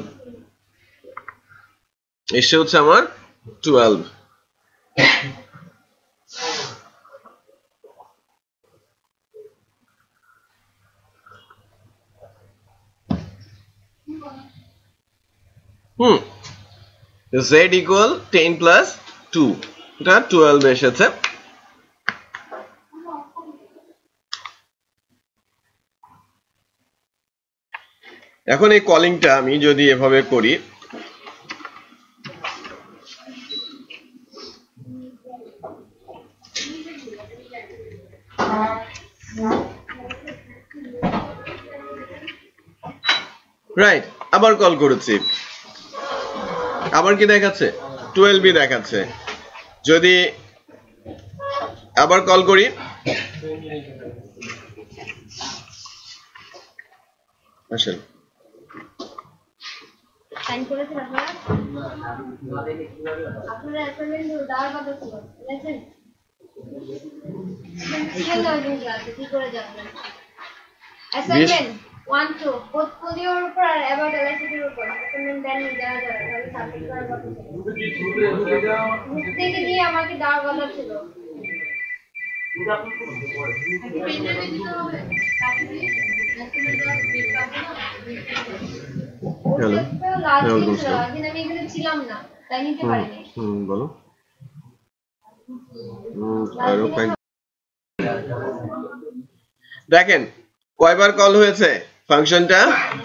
এসে হচ্ছে আমার টুয়েলভ। হুম z equal ten plus two, এটা টুয়েলভ এসেছে। এখন এই কলিংটা আমি যদি এভাবে করি, রাইট, আবার কল করেছি, আবার কি দেখাচ্ছে? টুয়েলভ দেখাচ্ছে। যদি আবার কল করি, আসেন সাইন করেছেন আপনারা? আপনারা অ্যাসাইনমেন্ট দেওয়ার কথা ছিল, বুঝেছেন? সিরিয়াল দেওয়ার জন্য আছে, কি করে যাবেন? অ্যাসাইনমেন্ট ওয়ান টু পোর্টফোলিওর উপর আর অ্যাবাউট এলআইসির উপর অ্যাসাইনমেন্ট দেন দেওয়া যাবে, তাহলে সাবমিট করার কথা ছিল। বুক থেকে দিয়ে আমাকে দেওয়ার কথা ছিল। হ্যালো, আমি এখানে ছিলাম না, তাই নিতে পারিনি। হুম, বলো। দেখেন কয়বার কল হয়েছে ফাংশনটা?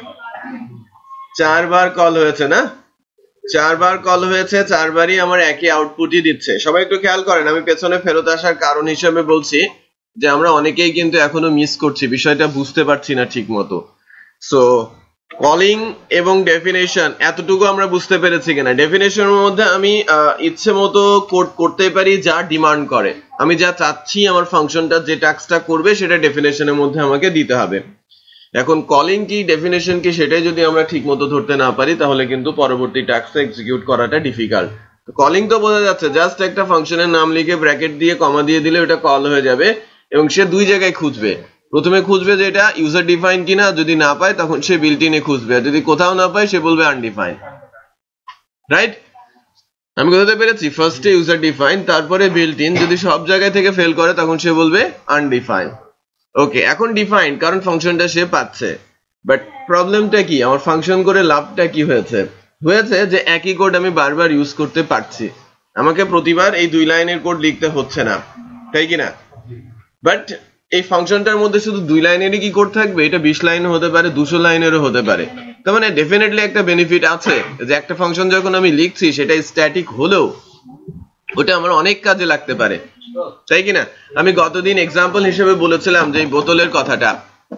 চারবার কল হয়েছে না? চারবার কল হয়েছে, চারবারই আমার একই আউটপুটই দিচ্ছে। সবাই একটু খেয়াল করেন, আমি পেছনে ফেরত আসার কারণ হিসেবে বলছি যে আমরা অনেকেই কিন্তু এখনো মিস করছি, বিষয়টা বুঝতে পারছি না ঠিক মতো। সো কলিং এবং ডেফিনেশন এতটুকু আমরা বুঝতে পেরেছি কিনা? ডেফিনেশনের মধ্যে আমি ইচ্ছে মতো কোড করতে পারি যা ডিমান্ড করে, আমি যা চাচ্ছি আমার ফাংশনটা যে টাস্কটা করবে সেটা ডেফিনেশনের মধ্যে আমাকে দিতে হবে। এখন কলিং কি ডেফিনেশন কি সেটাই যদি আমরা ঠিক মতো ধরতে না পারি তাহলে কিন্তু পরবর্তী টাস্কটা এক্সিকিউট করাটা ডিফিকাল্ট। কলিং তো বোঝা যাচ্ছে, জাস্ট একটা ফাংশনের নাম লিখে ব্র্যাকেট দিয়ে কমা দিয়ে দিলে ওটা কল হয়ে যাবে, এবং সে দুই জায়গায় খুঁজবে। প্রথমে খুঁজবে যে এটা ইউজার ডিফাইন কিনা, যদি না পায় তখন সে বিল্ট ইনে খুঁজবে, আর যদি কোথাও না পায় সে বলবে আনডিফাইন। রাইট, আমি কোথাতে পেরেছি? ফার্স্টে ইউজার ডিফাইন, তারপরে বিল্ট ইন, যদি সব জায়গায় থেকে ফেল করে তখন সে বলবে আনডিফাইন। ওকে, এখন ডিফাইন কারণ ফাংশনটা সে পাচ্ছে, বাট প্রবলেমটা কি? আমার ফাংশন করে লাভটা কি হয়েছে? হয়েছে যে একই কোড আমি বারবার ইউজ করতে পারছি, আমাকে প্রতিবার এই দুই লাইনের কোড লিখতে হচ্ছে না, তাই কিনা? বাট এই ফাংশনটার মধ্যে শুধু দুই লাইনেরই কি কোড থাকবে? এটা বিশ লাইনও হতে পারে, দুশো লাইনেরও হতে পারে। তার মানে ডেফিনেটলি একটা বেনিফিট আছে যে একটা ফাংশন যখন আমি লিখছি সেটা স্ট্যাটিক হলেও ওটা আমার অনেক কাজে লাগতে পারে, তাই কিনা? আমি গতদিন এক্সাম্পল হিসেবে বলেছিলাম যে এই বোতলের কথাটা,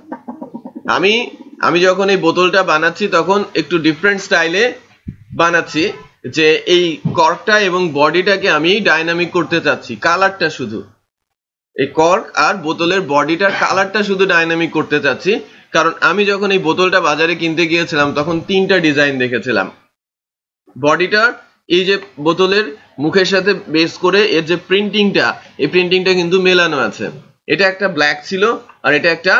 আমি আমি যখন এই বোতলটা বানাচ্ছি তখন একটু ডিফারেন্ট স্টাইলে বানাচ্ছি, যে এই কর্কটা এবং বডিটাকে আমি ডাইনামিক করতে চাচ্ছি, কালারটা শুধু এই কর্ক আর বোতলের বডিটার কালারটা শুধু ডাইনামিক করতে চাচ্ছি। কারণ আমি যখন এই বোতলটা বাজারে কিনতে গিয়েছিলাম তখন তিনটা ডিজাইন দেখেছিলাম। বডিটার এই যে বোতলের মুখের সাথে বেস করে এর যে প্রিন্টিংটা, এই প্রিন্টিংটা কিন্তু মেলানো আছে। এটা একটা ব্ল্যাক ছিল, আর এটা একটা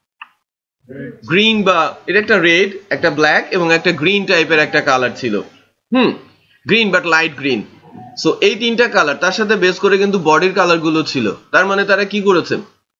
গ্রিন, বা এটা একটা রেড, একটা ব্ল্যাক এবং একটা গ্রিন টাইপের একটা কালার ছিল। Hmm, green but light green. So এই তিনটা কালার তার সাথে বেস করে কিন্তু বডির কালার গুলো ছিল। তার মানে তারা কি করেছে,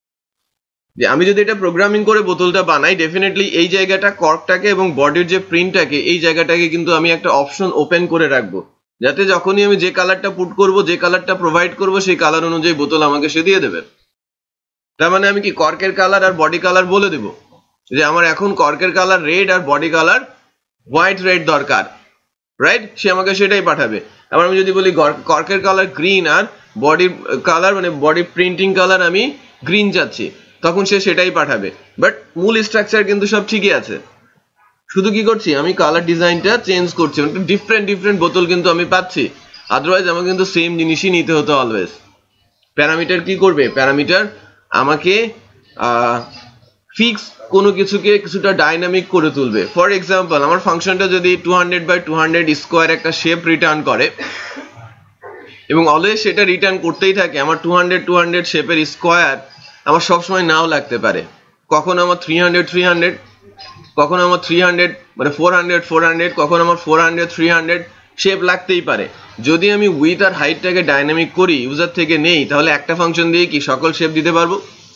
যে আমি যদি এটা প্রোগ্রামিং করে বোতলটা বানাই, ডেফিনেটলি এই জায়গাটা কর্কটাকে এবং বডির যে প্রিন্টটাকে এই জায়গাটাকে কিন্তু আমি একটা অপশন ওপেন করে রাখবো, যাতে যখনই আমি যে কালারটা পুট করব, যে কালারটা প্রোভাইড করব, সেই কালার অনুযায়ী বোতল আমাকে সে দিয়ে দেবে। তার মানে আমি কি কর্কের কালার আর বডি কালার বলে দেব যে আমার এখন কর্কের কালার রেড আর বডি কালার হোয়াইট রেড দরকার, রাইট? সে আমাকে সেটাই পাঠাবে। আবার আমি যদি বলি কর্কের কালার গ্রিন আর বডি কালার মানে বডি প্রিন্টিং কালার আমি গ্রিন চাচ্ছি, তখন সে সেটাই পাঠাবে। বাট মূল স্ট্রাকচার কিন্তু সব ঠিকই আছে, শুধু কি করছি আমি কালার ডিজাইনটা চেঞ্জ করছি, ডিফারেন্ট ডিফারেন্ট বোতল কিন্তু আমি পাচ্ছি। আদারওয়াইজ আমাকে কিন্তু সেম জিনিসই নিতে হতো অলওয়েজ। প্যারামিটার কি করবে? প্যারামিটার আমাকে ফিক্স কোনো কিছুকে কিছুটা ডাইনামিক করে তুলবে। ফর এক্সাম্পল, আমার ফাংশনটা যদি two hundred by two hundred square একটা শেপ রিটার্ন করে এবং অলওয়েজ সেটা রিটার্ন করতেই থাকে, আমার টু হান্ড্রেড টু হান্ড্রেড শেপের স্কোয়ার আমার সবসময় নাও লাগতে পারে। কখন আমার থ্রি হান্ড্রেড থ্রি হান্ড্রেড, কখন আমার থ্রি হান্ড্রেড মানে ফোর হান্ড্রেড ফোর হান্ড্রেড, কখন আমার four hundred three hundred shape লাগতেই পারে। যদি আমি উইথ আর হাইটটাকে ডাইনামিক করি, ইউজার থেকে নেই, তাহলে একটা ফাংশন দিয়ে কি সকল শেপ দিতে পারবো?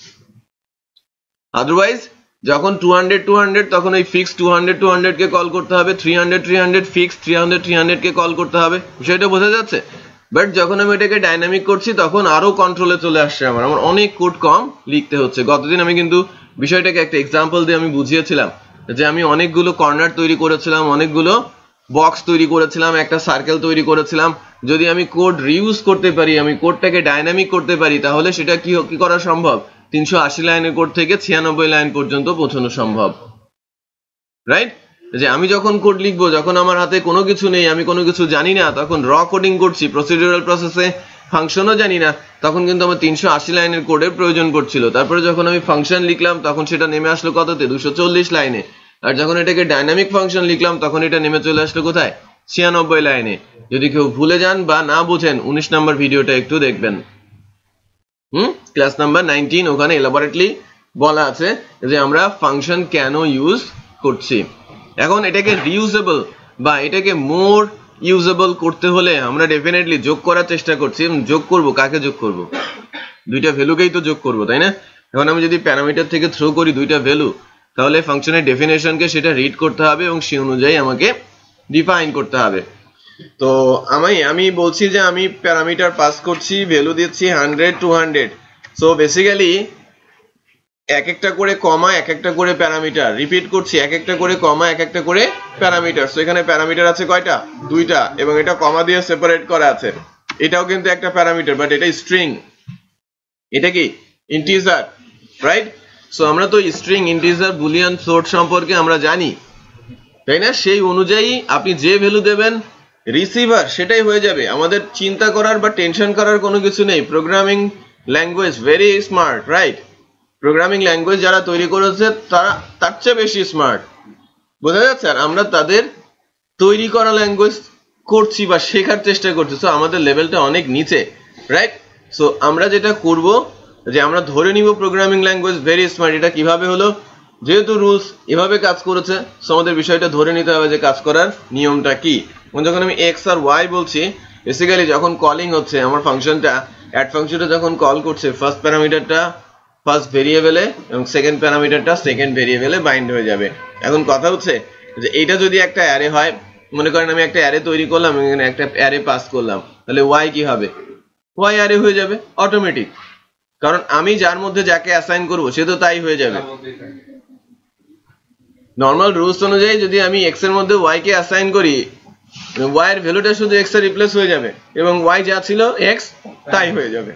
আদারওয়াইজ যখন টু হান্ড্রেড টু হান্ড্রেড তখন ওই fix two hundred two hundred কে কল করতে হবে, three hundred three hundred fix three hundred three hundred কে কল করতে হবে। বিষয়টা বোঝা যাচ্ছে? বাট যখন আমি এটাকে ডাইনামিক করছি তখন আরো কন্ট্রোলে চলে আসছে, আমার আমার অনেক কোড কম লিখতে হচ্ছে। গতদিন আমি কিন্তু বিষয়টাকে একটা এক্সাম্পল দিয়ে আমি বুঝিয়েছিলাম যে আমি অনেকগুলো কর্নার তৈরি করেছিলাম, অনেকগুলো বক্স তৈরি করেছিলাম, একটা সার্কেল তৈরি করেছিলাম। যদি আমি কোড রিউজ করতে পারি, আমি কোডটাকে ডাইনামিক করতে পারি, তাহলে সেটা কি কি করা সম্ভব? তিনশো আশি লাইনের কোড থেকে ছিয়ানব্বই লাইন পর্যন্ত পৌঁছানো সম্ভব, রাইট? যে আমি যখন কোড লিখবো, যখন আমার হাতে কোনো কিছু নেই, আমি কোনো কিছু জানি না, তখন র কোডিং করছি, প্রসিডিউরাল প্রসেসে ফাংশনও জানি না, তখন কিন্তু আমার তিনশো আশি লাইনের কোডের প্রয়োজন পড়ছিল। তারপরে যখন আমি ফাংশন লিখলাম, তখন সেটা নেমে আসলো কততে? দুশো চল্লিশ লাইনে। আর যখন এটাকে ডাইনামিক ফাংশন লিখলাম, তখন এটা নেমে চলে আসলো কোথায়? ছিয়ানব্বই লাইনে। যদি কেউ ভুলে যান বা না বুঝেন, উনিশ নাম্বার ভিডিওটা একটু দেখবেন। হুম ক্লাস নাম্বার নাইনটিন, ওখানে এলাবোরেটলি বলা আছে যে আমরা ফাংশন কেন ইউজ করছি। এখন এটাকে রিউজেবল বা এটাকে মোর ইউজেবল করতে হলে আমরা ডেফিনেটলি যোগ করার চেষ্টা করছি। যোগ করব, কাকে যোগ করব? দুইটা ভ্যালুকেই তো যোগ করব, তাই না? এখন আমি যদি প্যারামিটার থেকে থ্রো করি দুইটা ভ্যালু, তাহলে ফাংশনের ডেফিনেশনকে সেটা রিড করতে হবে এবং সেই অনুযায়ী আমাকে ডিফাইন করতে হবে। তো আমি আমি বলছি যে আমি প্যারামিটার পাস করছি, ভ্যালু দিচ্ছি hundred two hundred. So basically এক একটা করে কমা, এক একটা করে প্যারামিটার, রিপিট করছি, এক একটা করে কমা, এক একটা করে প্যারামিটার। সো এখানে প্যারামিটার আছে কয়টা? দুইটা, এবং এটা কমা দিয়ে সেপারেট করা আছে। এটাও কিন্তু একটা প্যারামিটার, বাট এটা স্ট্রিং, এটা কি ইন্টিজার, রাইট? সো আমরা তো স্ট্রিং, ইন্টিজার, বুলিয়ান, ফ্লোট সম্পর্কে আমরা জানি, তাই না? সেই অনুযায়ী আপনি যে ভ্যালু দেবেন রিসিভার সেটাই হয়ে যাবে। আমাদের চিন্তা করার বা টেনশন করার কোনো কিছু নেই। Programming language very smart, right? Programming language যারা তৈরি করেছে তারা তার চেয়ে বেশি স্মার্ট, বোঝা যাচ্ছে? আর আমরা তাদের তৈরি করা ল্যাঙ্গুয়েজ করছি বা শেখার চেষ্টা করছি। সো আমাদের লেভেলটা অনেক নিচে, রাইট? সো আমরা যেটা করব যে আমরা ধরে নিব প্রোগ্রামিং ল্যাঙ্গুয়েজ ভেরি স্মার্ট। এটা কিভাবে হলো? যেহেতু রুলস এভাবে কাজ করেছে, সো আমাদের বিষয়টা ধরে নিতে হবে যে কাজ করার নিয়মটা কি। যখন আমি এক্স আর ওয়াই বলছি, বেসিক্যালি যখন কলিং হচ্ছে আমার ফাংশনটা, অ্যাড ফাংশনটা যখন কল করছে, ফার্স্ট প্যারামিটারটা ফার্স্ট ভেরিয়েবলে এবং সেকেন্ড প্যারামিটারটা সেকেন্ড ভেরিয়েবলে বাইন্ড হয়ে যাবে। এখন কথা হচ্ছে যে এটা যদি একটা অ্যারে হয়, মনে করেন আমি একটা অ্যারে তৈরি করলাম, এখানে একটা অ্যারে পাস করলাম, তাহলে ওয়াই কি হবে? ওয়াই অ্যারে হয়ে যাবে অটোমেটিক, কারণ আমি যার মধ্যে যাকে অ্যাসাইন করব সে তো তাই হয়ে যাবে। নর্মাল রুলস অনুযায়ী যদি আমি এক্স এর মধ্যে ওয়াই কে অ্যাসাইন করি, ওয়াই এর ভ্যালুটা শুধু এক্স এর রিপ্লেস হয়ে যাবে এবং ওয়াই যা ছিল এক্স তাই হয়ে যাবে।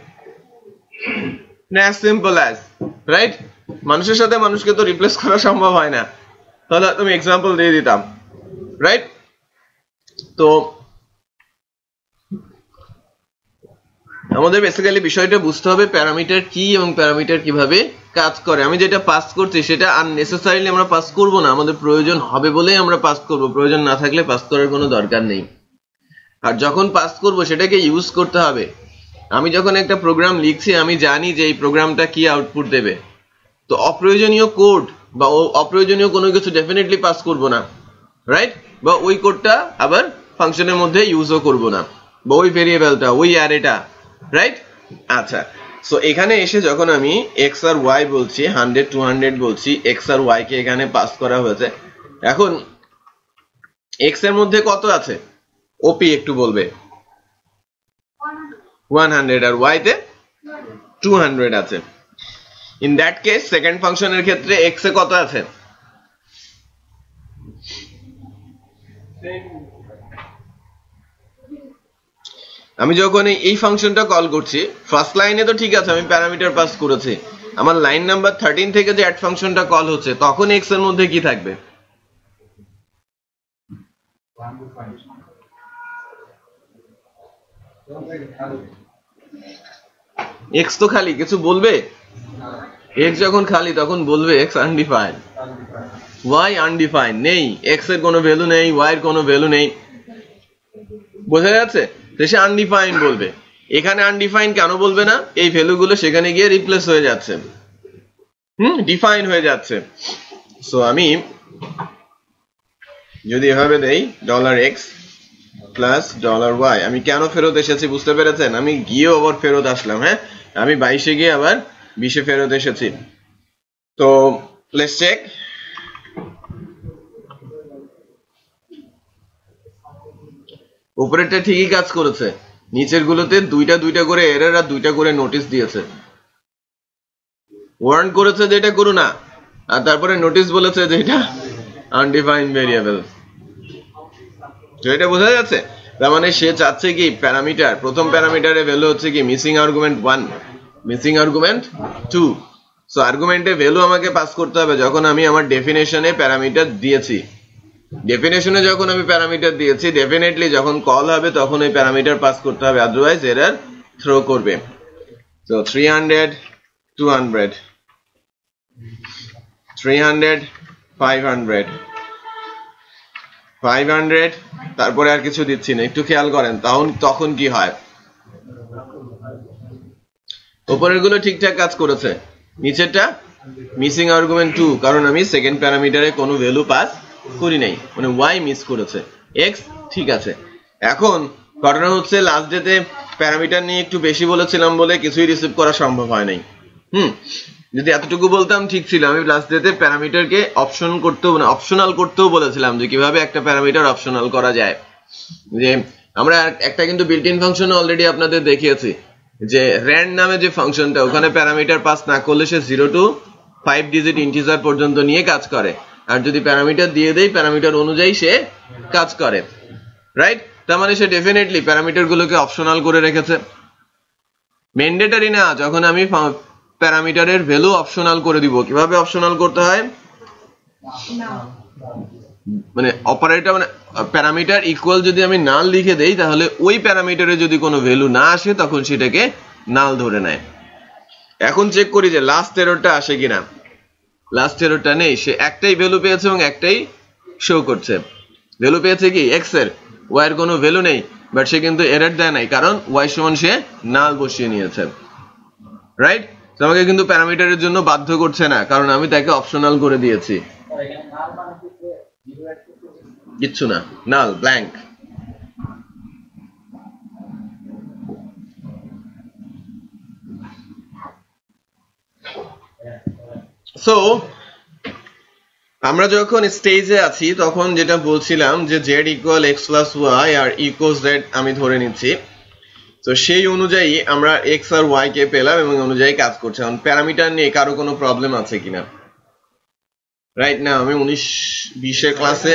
as simple as, right? মানুষের সাথে মানুষকে তো রিপ্লেস করা সম্ভব হয় না, তাহলে আমি এক্সাম্পল দিয়ে দিতাম, রাইট? তো আমাদের বেসিক্যালি বিষয়টা বুঝতে হবে প্যারামিটার কি এবং প্যারামিটার কিভাবে কাজ করে। আমি যেটা পাস করছি সেটা আননেসেসারিলি আমরা পাস করব না, আমাদের প্রয়োজন হবে বলেই আমরা পাস করব, প্রয়োজন না থাকলে পাস করার কোনো দরকার নেই। আর যখন পাস করব সেটাকে ইউজ করতে হবে। আমি যখন একটা প্রোগ্রাম লিখছি, আমি জানি যে এই প্রোগ্রামটা কি আউটপুট দেবে। তো অপ্রয়োজনীয় কোড বা অপ্রয়োজনীয় কোনো কিছু ডেফিনেটলি পাস করব না, রাইট? বা ওই কোডটা আবার ফাংশনের মধ্যে ইউজও করব না, বা ওই ভেরিয়েবলটা, ওই অ্যারেটা, রাইট? আচ্ছা, সো এখানে এসে যখন আমি এক্স আর ওয়াই বলছি, হান্ড্রেড টু হান্ড্রেড বলছি, এক্স আর ওয়াই কে এখানে পাস করা হয়েছে। এখন এক্স এর মধ্যে কত আছে? ওপি একটু বলবে। one hundred, আর y তে two hundred আছে। ইন দ্যাট কেস সেকেন্ড ফাংশনের ক্ষেত্রে x এ কত আছে? আমি যখন এই ফাংশনটা কল করছি, ফার্স্ট লাইনে তো ঠিক আছে, আমি প্যারামিটার পাস করেছি। আমার লাইন নাম্বার থার্টিন থেকে যে অ্যাড ফাংশনটা কল হচ্ছে, তখন x এর মধ্যে কি থাকবে? x তো খালি, কিছু বলবে? x যখন খালি তখন বলবে x আনডিফাইন্ড, y আনডিফাইন্ড, নেই, x এর কোনো ভ্যালু নেই, y এর কোনো ভ্যালু নেই, বোঝা যাচ্ছে? সে আনডিফাইন্ড বলবে। এখানে আনডিফাইন্ড কেন বলবে না? এই ভ্যালুগুলো সেখানে গিয়ে রিপ্লেস হয়ে যাচ্ছে, হুম ডিফাইন হয়ে যাচ্ছে। সো আমি যদি এভাবে দেই dollar x plus dollar y, আমি কেন ফেরত এসেছি বুঝতে পেরেছেন? আমি গিয়েও আবার ফেরত আসলাম, হ্যাঁ, আমি বাইশে গিয়ে আবার বিশে ফেরত এসেছি। তো লেটস চেক। উপরেরটা ঠিকই কাজ করেছে, নিচের গুলোতে দুইটা দুইটা করে এরর আর দুইটা করে নোটিশ দিয়েছে। ওয়ার্ন করেছে যে এটা করো না, আর তারপরে নোটিশ বলেছে যে এটা আনডিফাইন্ড ভেরিয়েবল। তো এটা বোঝা যাচ্ছে, তার মানে সে চাচ্ছে কি প্যারামিটার, প্রথম প্যারামিটারের ভ্যালু হচ্ছে কি missing argument one, missing argument two. So আর্গুমেন্টে ভ্যালু আমাকে পাস করতে হবে যখন আমি আমার ডেফিনেশনে প্যারামিটার দিয়েছি। ডেফিনেশনে যখন আমি প্যারামিটার দিয়েছি, ডেফিনেটলি যখন কল হবে তখন ওই প্যারামিটার পাস করতে হবে, আদারওয়াইজ এরর থ্রো করবে। So three hundred, two hundred, three hundred, five hundred, five hundred, তারপরে আর কিছু দিচ্ছি না, একটু খেয়াল করেন তখন তখন কি হয়। উপরের গুলো ঠিকঠাক কাজ করেছে, নিচেরটা মিসিং আর্গুমেন্ট টু, কারণ আমি সেকেন্ড প্যারামিটারে কোনো ভ্যালু পাস করি নাই, মানে ওয়াই মিস করেছে, এক্স ঠিক আছে। এখন ঘটনা হচ্ছে লাস্ট ডেতে প্যারামিটার নিয়ে একটু বেশি বলেছিলাম বলে কিছুই রিসিভ করা সম্ভব হয় নাই। হুম যদি এতটুকু বলতাম ঠিক ছিল। আমি লাস্ট ডেতে প্যারামিটারকে অপশন করতেও না অপশনাল করতেও বলেছিলাম যে কিভাবে একটা প্যারামিটার অপশনাল করা যায়। যে আমরা একটা কিন্তু বিল্ট ইন ফাংশন অলরেডি আপনাদের দেখিয়েছি যে র্যান্ড নামে যে ফাংশনটা, ওখানে প্যারামিটার পাস না করলে সে zero two five digit integer পর্যন্ত নিয়ে কাজ করে, আর যদি প্যারামিটার দিয়ে দেই প্যারামিটার অনুযায়ী সে কাজ করে, রাইট? তার মানে সে ডেফিনেটলি প্যারামিটার গুলোকে অপশনাল করে রেখেছে। ম্যান্ডেটরি না, যখন আমি প্যারামিটারের ভ্যালু অপশনাল করে দিব। কিভাবে অপশনাল করতে হয়, মানে অপারেটর মানে প্যারামিটার ইকুয়াল যদি আমি নাল লিখে দেই তাহলে ওই প্যারামিটারে যদি কোনো ভ্যালু না আসে তখন সেটাকে নাল ধরে নেয়। এখন চেক করি যে লাস্ট এররটা আসে কিনা। লাস্ট এররটা নেই, সে একটাই ভ্যালু পেয়েছে এবং একটাই শো করছে। ভ্যালু পেয়েছে কি এক্স এর, ওয়াই এর কোনো ভ্যালু নেই, বাট সে কিন্তু এরর দেয় নাই কারণ ওয়াই সমান সে নাল বসিয়ে নিয়েছে, রাইট? আমাকে কিন্তু প্যারামিটারের জন্য বাধ্য করছে না, কারণ আমি তাকে অপশনাল করে দিয়েছি। কিচ্ছু না, নাল ব্ল্যাঙ্ক। সো আমরা যখন স্টেজে আছি তখন যেটা বলছিলাম যে z equal x plus y আর ইকুয়াল জেড আমি ধরে নিচ্ছি। তো সেই অনুযায়ী আমরা এক্স আর ওয়াই কে পেলাম এবং অনুযায়ী কাজ করছে। এখন প্যারামিটার নিয়ে কারো কোনো প্রবলেম আছে কিনা? রাইট না, আমি উনিশ বিশের ক্লাসে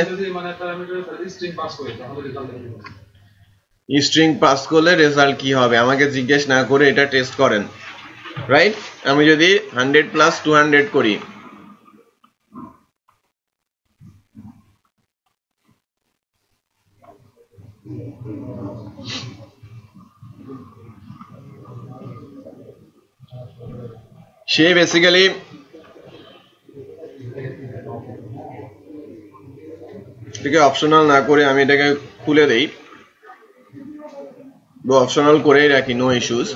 স্ট্রিং পাস করলে রেজাল্ট কি হবে আমাকে জিজ্ঞেস না করে এটা টেস্ট করেন, রাইট? আমি যদি হান্ড্রেড প্লাস টু হান্ড্রেড করি, সে বেসিক্যালি এটাকে অপশনাল না করে আমি এটাকে খুলে দেই, অপশনাল করেই রাখি, নো ইস্যুস।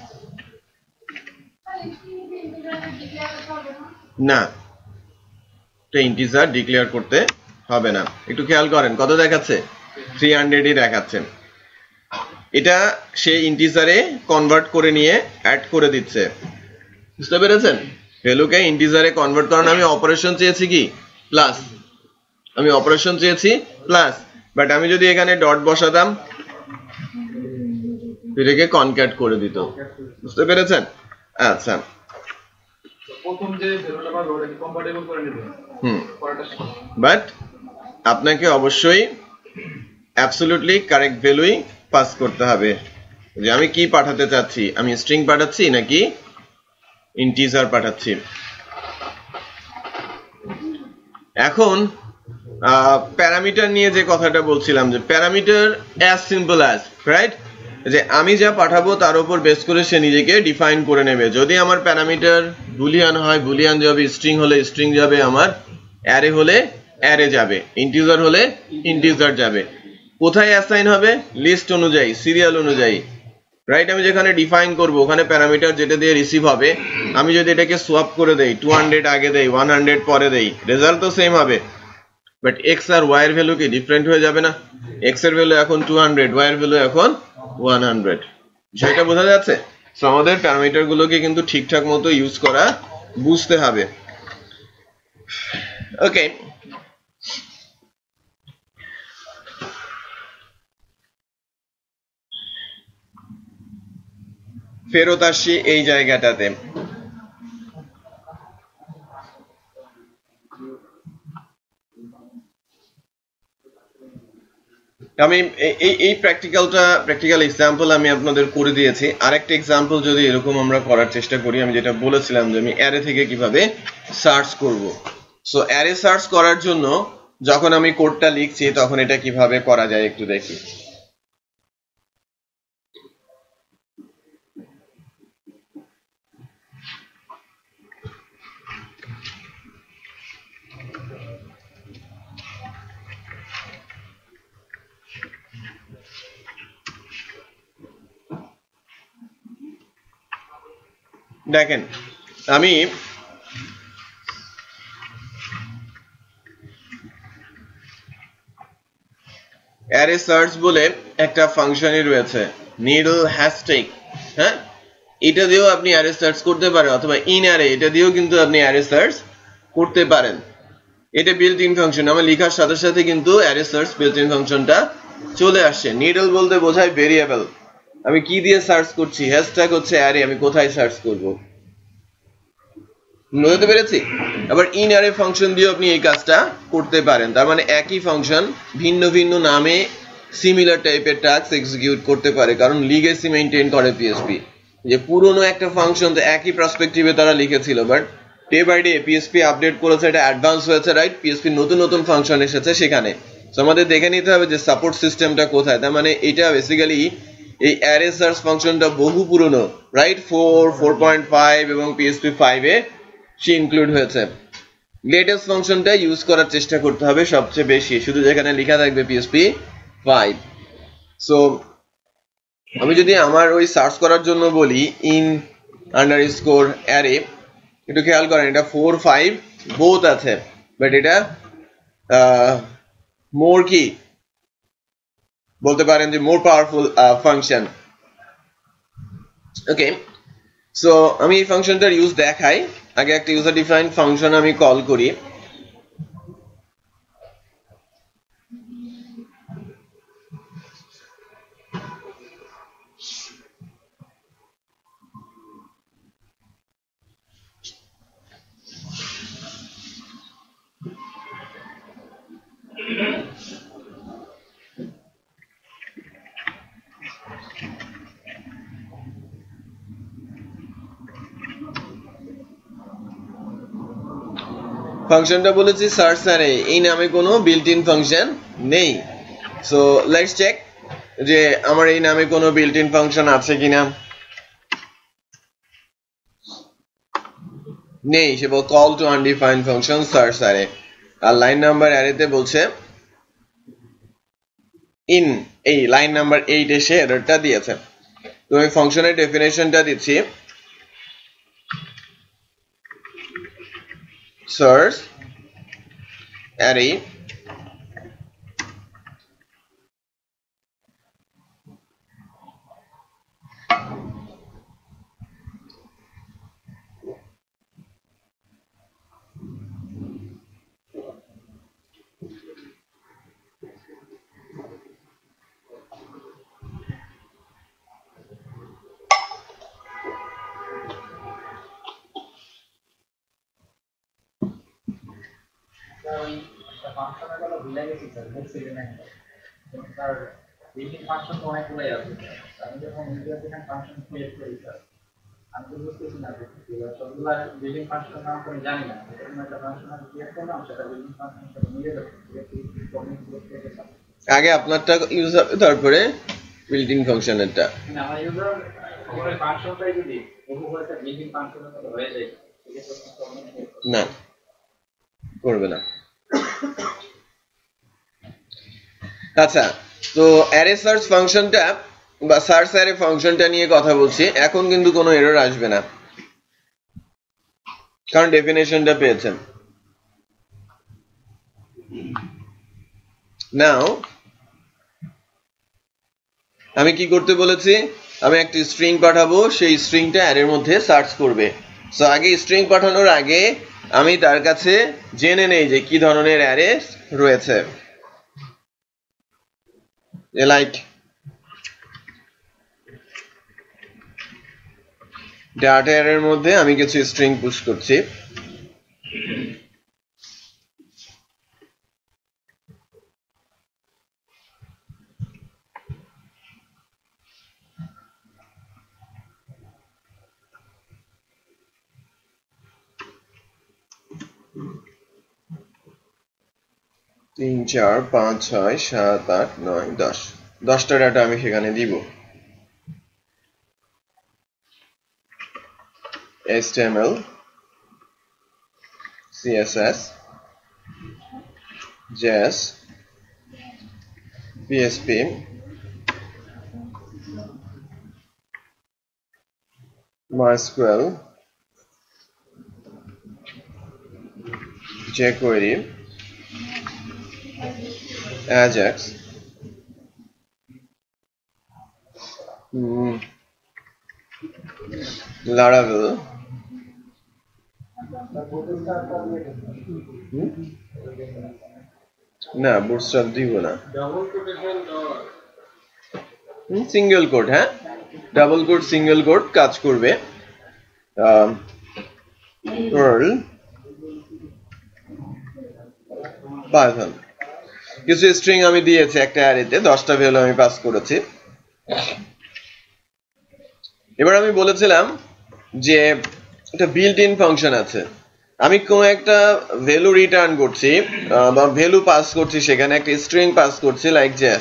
না, এটা ইন্টিজার ডিক্লেয়ার করতে হবে না। একটু খেয়াল করেন কত দেখাচ্ছে, থ্রি হান্ড্রেডই দেখাচ্ছে। এটা সে ইন্টিজারে কনভার্ট করে নিয়ে অ্যাড করে দিচ্ছে, বুঝতে পেরেছেন? ভ্যালুকে ইন্টিজারে কনভার্ট করার আমি অপারেশন চেয়েছি কি প্লাস, আমি অপারেশন চেয়েছি প্লাস, বাট আমি যদি এখানে ডট বসাতাম এটাকে কনক্যাট করে দিত, বুঝতে পেরেছেন? আচ্ছা, প্রথম যে ভ্যালুটা পাবো ওটা কি কম্পাটিবল করে নেবে? হুম, বাট আপনাকে অবশ্যই অ্যাবসলিউটলি কারেক্ট ভ্যালুই পাস করতে হবে। যে আমি কি পাঠাতে চাচ্ছি, আমি স্ট্রিং পাঠাচ্ছি নাকি ইন্টিজার পাঠাচ্ছি। এখন প্যারামিটার নিয়ে যে কথাটা বলছিলাম, যে parameter as simple as, right? যে আমি যা পাঠাবো তার উপর বেস করে সে নিজেকে ডিফাইন করে নেবে। যদি আমার প্যারামিটার বুলিয়ান হয় বুলিয়ান যাবে, স্ট্রিং হলে স্ট্রিং যাবে, আমার অ্যারে হলে অ্যারে যাবে, ইন্টিজার হলে ইন্টিজার যাবে। কোথায় অ্যাসাইন হবে? লিস্ট অনুযায়ী, সিরিয়াল অনুযায়ী, রাইট? আমি যেখানে ডিফাইন করব ওখানে প্যারামিটার যেটা দিয়ে রিসিভ হবে, আমি যদি এটাকে সোয়াপ করে দেই, টু হান্ড্রেড আগে দেই, ওয়ান হান্ড্রেড পরে দেই, রেজাল্ট তো সেম হবে, বাট এক্স আর ওয়াই এর ভ্যালু কি ডিফারেন্ট হয়ে যাবে না? এক্স এর ভ্যালু এখন টু হান্ড্রেড, ওয়াই এর ভ্যালু এখন ওয়ান হান্ড্রেড। সেটা বোঝা যাচ্ছে? সো আমাদের প্যারামিটার গুলোকে কিন্তু ঠিকঠাক মতো ইউজ করা বুঝতে হবে। ওকে, ফেরত আসি এই জায়গাটাতে। আমি এই এই প্র্যাকটিক্যালটা প্র্যাকটিক্যাল এক্সাম্পল আমি আপনাদের করে দিয়েছি। আরেকটা এক্সাম্পল যদি এরকম আমরা করার চেষ্টা করি, আমি যেটা বলেছিলাম যে আমি অ্যারে থেকে কিভাবে সার্চ করব। সো অ্যারে সার্চ করার জন্য যখন আমি কোডটা লিখছি তখন এটা কিভাবে করা যায় একটু দেখি। দেখেন আমি অ্যারে সার্চ বলে একটা ফাংশনই রয়েছে, নিডল হ্যাশট্যাগ। হ্যাঁ, এটা দিয়েও আপনি অ্যারে সার্চ করতে পারেন, অথবা ইন অ্যারে এটা দিয়েও কিন্তু আপনি অ্যারে সার্চ করতে পারেন। এটা বিল্ট ইন ফাংশন, আমার লেখার সাথে সাথে কিন্তু অ্যারে সার্চ বিল্ট ইন ফাংশনটা চলে আসছে। নিডল বলতে বোঝায় ভেরিয়েবল, আমি কি দিয়ে সার্চ করছি, হ্যাশট্যাগ হচ্ছে অ্যারে, আমি কোথায় সার্চ করব, বুঝতে পেরেছি। আবার ইন অ্যারে ফাংশন দিয়ে আপনি এই কাজটা করতে পারেন, তার মানে একই ফাংশন ভিন্ন ভিন্ন নামে সিমিলার টাইপের টাস্ক এক্সিকিউট করতে পারে, কারণ লিগেসি মেইনটেইন করে পিএসপি। যে পুরনো একটা ফাংশন তো একই পার্সপেক্টিভে তারা লিখেছিল, but day by day PHP update করেছে, এটা অ্যাডভান্স হয়েছে, রাইট। পিএসপি নতুন নতুন ফাংশন এসেছে সেখানে, তো আমাদের দেখে নিতে হবে যে সাপোর্ট সিস্টেমটা কোথায়। তার মানে এটা বেসিক্যালি এই অ্যারে সার্চ ফাংশনটা বহু পুরনো, right. Four four point five এবং পিএসপি ফাইভ এ সে ইনক্লুড হয়েছে। লেটেস্ট ফাংশনটা ইউজ করার চেষ্টা করতে হবে সবচেয়ে বেশি, শুধু যেখানে লেখা থাকবে পিএসপি ফাইভ। সো আমি যদি আমার ওই সার্চ করার জন্য বলি ইন আন্ডারস্কোর অ্যারে, একটু খেয়াল করেন এটা ফোর ফাইভ বোথ আছে, বাট এটা মোর কি বলতে পারেন যে more powerful function. Okay, so আমি এই ফাংশনটার ইউজ দেখাই। আগে একটা ইউজার ডিফাইন্ড ফাংশন আমি কল করি। ফাংশনটা বলেছি সার্চ অ্যারে, এই নামে কোনো বিল্ট ইন ফাংশন নেই। সো লেটস চেক যে আমার এই নামে কোনো বিল্ট ইন ফাংশন আছে কিনা। নেই, সে বল call to undefined function search array, আর লাইন নাম্বার অ্যারেতে বলছে ইন, এই লাইন নাম্বার এইট এসে এররটা দিয়েছে। তো আমি ফাংশনের ডেফিনেশনটা দিচ্ছি, source array ফাংশনের কথা ভুলে গেছি স্যার, বলছি যে নাই স্যার বিল্ডিং ফাংশন তো অনেকগুলোই আছে। আমি যখন ইন্টারফেস ফাংশন ক্রিয়েট করি স্যার, আমি তো বুঝতেছি না যে সবগুলো বিল্ডিং ফাংশন নাম আমি জানি না, এরকম একটা ফাংশন আমি ক্রিয়েট করলাম, সেটা বিল্ডিং ফাংশন সাথে মিলে যাবে। আগে আপনারটা ইউজ হবে, তারপরে বিল্ডিং ফাংশনেরটা। না, আমার ইউজার আমার ফাংশনটাই যদি বহু একটা বিল্ডিং ফাংশনের মতো হয়ে যায়, না করবে না। আচ্ছা, তো অ্যারে সার্চ ফাংশনটা বা সার্চ অ্যারে ফাংশনটা নিয়ে কথা বলছি, এখন কিন্তু কোনো এরর আসবে না, কারণ ডেফিনেশনটা পেয়েছেন। নাও আমি কি করতে বলেছি, আমি একটা স্ট্রিং পাঠাবো, সেই স্ট্রিংটা অ্যারের মধ্যে সার্চ করবে। সো আগে স্ট্রিং পাঠানোর আগে আমি তার কাছে জেনে নেই যে কি ধরনের অ্যারে রয়েছে। লাইক ডাটা অ্যারের মধ্যে আমি কিছু স্ট্রিং পুশ করছি, তিন চার পাঁচ ছয় সাত আট নয় দশ দশটা ডাটা আমি সেখানে দিব H T M L C S S J S P S P MySQL jQuery Ajax hmm. Laravel hmm? না বুটস্ট্র্যাপ দিব না সিঙ্গেল কোড হ্যাঁ ডাবল কোড সিঙ্গেল কোড কাজ করবে পার্ল পাইথন কিছু স্ট্রিং আমি দিয়েছি একটা অ্যারেতে দশটা ভ্যালু আমি পাস করেছি এবার আমি বলেছিলাম যে একটা বিল্ট ইন ফাংশন আছে আমি কোন একটা ভ্যালু রিটার্ন করছি বা ভ্যালু পাস করছি সেখানে একটা স্ট্রিং পাস করছি লাইক জেস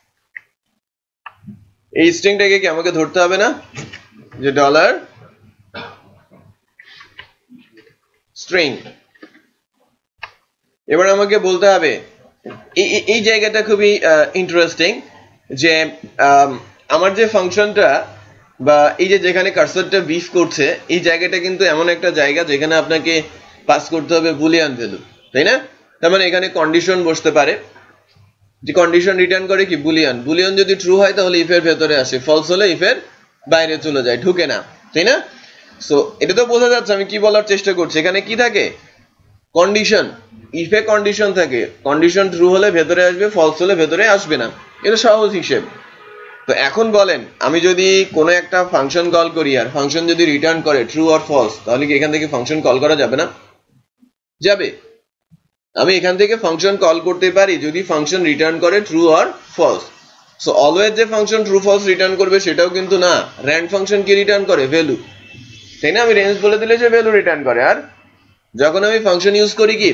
এই স্ট্রিংটাকে কি আমাকে ধরতে হবে না যে ডলার স্ট্রিং এবার আমাকে বলতে হবে এই এই জায়গাটা খুবই ইন্টারেস্টিং যে আমার যে ফাংশনটা বা এই যে যেখানে কার্সরটা বিফ করছে এই জায়গাটা কিন্তু এমন একটা জায়গা যেখানে আপনাকে পাস করতে হবে বুলিয়ান ভ্যালু তাই না তার মানে এখানে কন্ডিশন বসতে পারে যে কন্ডিশন রিটার্ন করে কি বুলিয়ান বুলিয়ান যদি ট্রু হয় তাহলে ইফ এর ভেতরে আসে ফলস হলে ইফ এর বাইরে চলে যায় ঢুকে না তাই না সো এটা তো বোঝা যাচ্ছে আমি কি বলার চেষ্টা করছি এখানে কি থাকে কন্ডিশন ইফ এ কন্ডিশন থাকে কন্ডিশন ট্রু হলে ভেতরে আসবে ফলস হলে ভেতরে আসবে না এটা সহজ হিসেব তো এখন বলেন আমি যদি কোনো একটা ফাংশন কল করি আর ফাংশন যদি রিটার্ন করে ট্রু অর ফলস তাহলে কি এখান থেকে ফাংশন কল করা যাবে না যাবে আমি এখান থেকে ফাংশন কল করতে পারি যদি ফাংশন রিটার্ন করে true or false so always যে ফাংশন ট্রু ফলস রিটার্ন করবে সেটাও কিন্তু না র্যান্ড ফাংশন কি রিটার্ন করে ভ্যালু তাই না আমি রেঞ্জ বলে দিলে যে ভ্যালু রিটার্ন করে আর যখন আমি ফাংশন ইউজ করি কি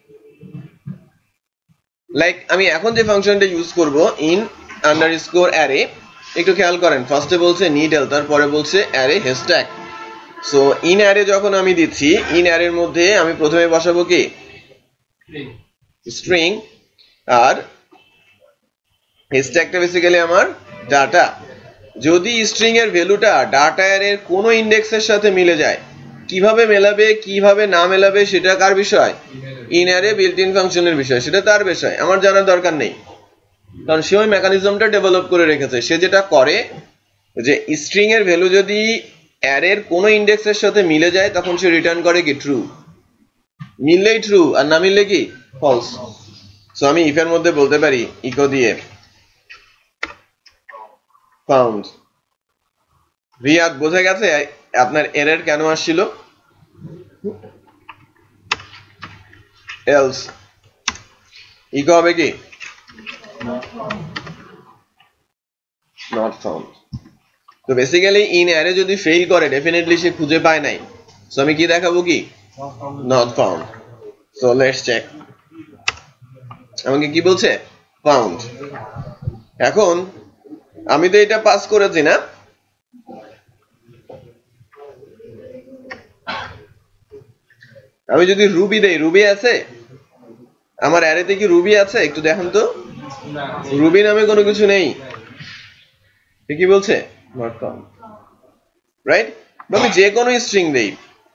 লাইক আমি এখন যে ফাংশনটা ইউজ করব ইন আন্ডারস্কোর অ্যারে একটু খেয়াল করেন ফার্স্টে বলছে নিডল তারপরে বলছে array hashtag so in array যখন আমি দিচ্ছি ইন অ্যারের মধ্যে আমি প্রথমে বসাবো কি স্ট্রিং আর হ্যাশট্যাগটা বেসিক্যালি আমার ডাটা যদি স্ট্রিং এর ভ্যালুটা ডাটা অ্যারের কোনো ইন্ডেক্সের সাথে মিলে যায় কিভাবে মেলাবে কিভাবে না মেলাবে সেটা কার বিষয় ইন অ্যারে বিল্ট ইন ফাংশনের বিষয় সেটা তার বিষয় আমার জানার দরকার নেই কারণ সে ওই মেকানিজমটা ডেভেলপ করে রেখেছে সে যেটা করে যে স্ট্রিং এর ভ্যালু যদি অ্যারের কোনো ইন্ডেক্সের সাথে মিলে যায় তখন সে রিটার্ন করে কি ট্রু মিললেই ট্রু আর না মিললে কি ফলস সো আমি ইফ এর মধ্যে বলতে পারি ইকো দিয়ে ফাউন্ড রিয়াদ বোঝা গেছে আপনার এরর কেন আসছিল এলস ইকো হবে কি নট ফাউন্ড তো বেসিক্যালি ইন অ্যারে যদি ফেল করে ডেফিনেটলি সে খুঁজে পায় নাই সো আমি কি দেখাবো কি not found so let's check আমাকে কি বলছে ফাউন্ড এখন আমি তো এটা পাস করেছি না আমি যদি রুবি দেই রুবি আছে আমার অ্যারেতে কি রুবি আছে একটু দেখেন তো রুবি নামে কোনো কিছু নেই কি বলছে নট ফাউন্ড রাইট আমি যে কোনো স্ট্রিং দেই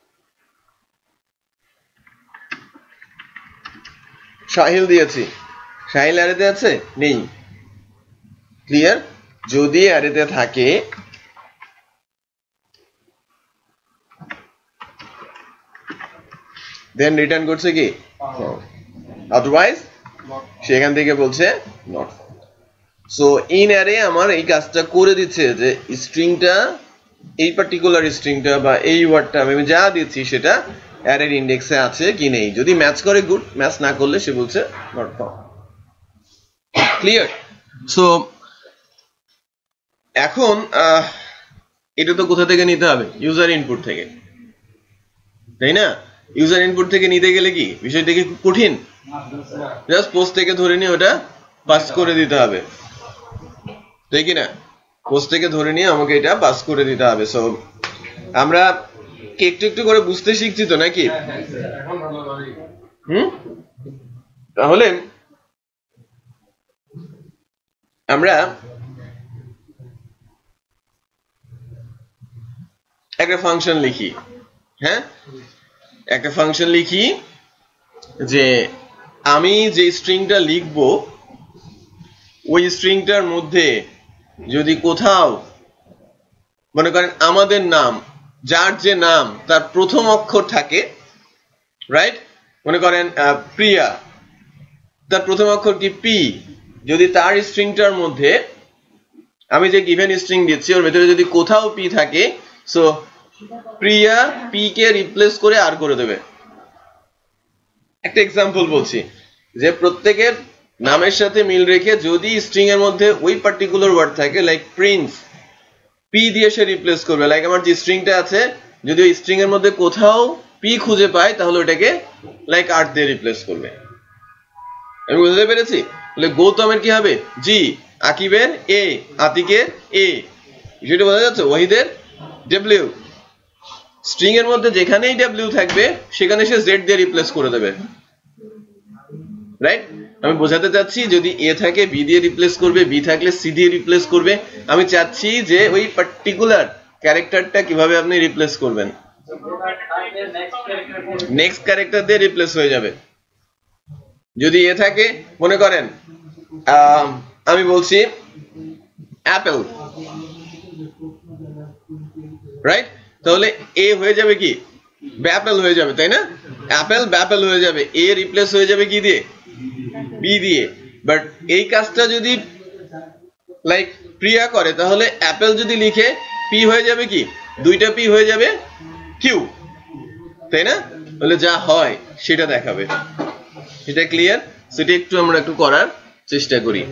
সাহিল দিয়েছি সাহিল অ্যারেতে আছে নেই ক্লিয়ার যদি অ্যারেতে থাকে দেন রিটার্ন করছে কি আদারওয়াইজ সেখান থেকে বলছে নট সো ইন অ্যারে আমার এই কাজটা করে দিচ্ছে যে স্ট্রিংটা এই পার্টিকুলার স্ট্রিংটা বা এই ওয়ার্ডটা আমি যা দিচ্ছি সেটা অ্যারের ইন্ডেক্সে আছে কি নেই যদি ম্যাচ করে গুড ম্যাচ না করলে সে বলছে নট ফাউন্ড ক্লিয়ার সো এখন এটা তো কোথা থেকে নিতে হবে ইউজার ইনপুট থেকে তাই না ইউজার ইনপুট থেকে নিতে গেলে কি বিষয়টা কি খুব কঠিন? জাস্ট পোস্ট থেকে ধরে নিয়ে ওটা পাস করে দিতে হবে, তাই কি না? পোস্ট থেকে ধরে নিয়ে আমাকে এটা পাস করে দিতে হবে। সো আমরা একটু একটু করে বুঝতে শিখছি তো নাকি? হুম, তাহলে আমরা একটা ফাংশন লিখি। হ্যাঁ, একটা ফাংশন লিখি যে আমি যে স্ট্রিংটা লিখব ওই স্ট্রিংটার মধ্যে যদি কোথাও মনে করেন আমাদের নাম, যার যে নাম তার প্রথম অক্ষর থাকে, রাইট? মনে করেন প্রিয়া, তার প্রথম অক্ষর কি পি, যদি তার স্ট্রিংটার মধ্যে আমি যে গিভেন স্ট্রিং দিচ্ছি ওর ভেতরে যদি কোথাও পি থাকে, সো প্রিয়া পি কে রিপ্লেস করে আর করে দেবে। একটা এক্সাম্পল বলছি যে প্রত্যেকের নামের সাথে মিল রেখে যদি স্ট্রিং এর মধ্যে ওই পার্টিকুলার ওয়ার্ড থাকে, লাইক প্রিন্স, পি দিয়ে সে রিপ্লেস করবে। লাইক আমার যে স্ট্রিংটা আছে যদি ওই স্ট্রিং এর মধ্যে কোথাও পি খুঁজে পায় তাহলে ওটাকে লাইক আর দিয়ে রিপ্লেস করবে। আমি বুঝতে পেরেছি? তাহলে গৌতমের কি হবে জি, আকিবের এ, আতিকের এ, বিষয়টা বোঝা যাচ্ছে? ওয়াহিদের ডব্লিউ, স্ট্রিং এর মধ্যে যেখানেই ডব্লিউ থাকবে সেখানে সে জেড দিয়ে রিপ্লেস করে দেবে, রাইট? আমি বোঝাতে চাচ্ছি যদি এ থাকে বি দিয়ে রিপ্লেস করবে, বি থাকলে সি দিয়ে রিপ্লেস করবে। আমি চাচ্ছি যে ওই পার্টিকুলার ক্যারেক্টারটা কিভাবে আপনি রিপ্লেস করবেন, নেক্সট ক্যারেক্টার দিয়ে রিপ্লেস হয়ে যাবে। যদি এ থাকে মনে করেন আমি বলছি অ্যাপেল, রাইট? তাহলে এ হয়ে যাবে কি ব্যাপেল হয়ে যাবে, তাই না? অ্যাপেল ব্যাপেল হয়ে যাবে, এ রিপ্লেস হয়ে যাবে কি দিয়ে, বি দিয়ে। বাট এই কাজটা যদি লাইক প্রিয়া করে তাহলে অ্যাপেল যদি লিখে পি হয়ে যাবে কি, দুইটা পি হয়ে যাবে কিউ, তাই না? তাহলে যা হয় সেটা দেখাবে। এটা ক্লিয়ার? সেটা একটু আমরা একটু করার চেষ্টা করি।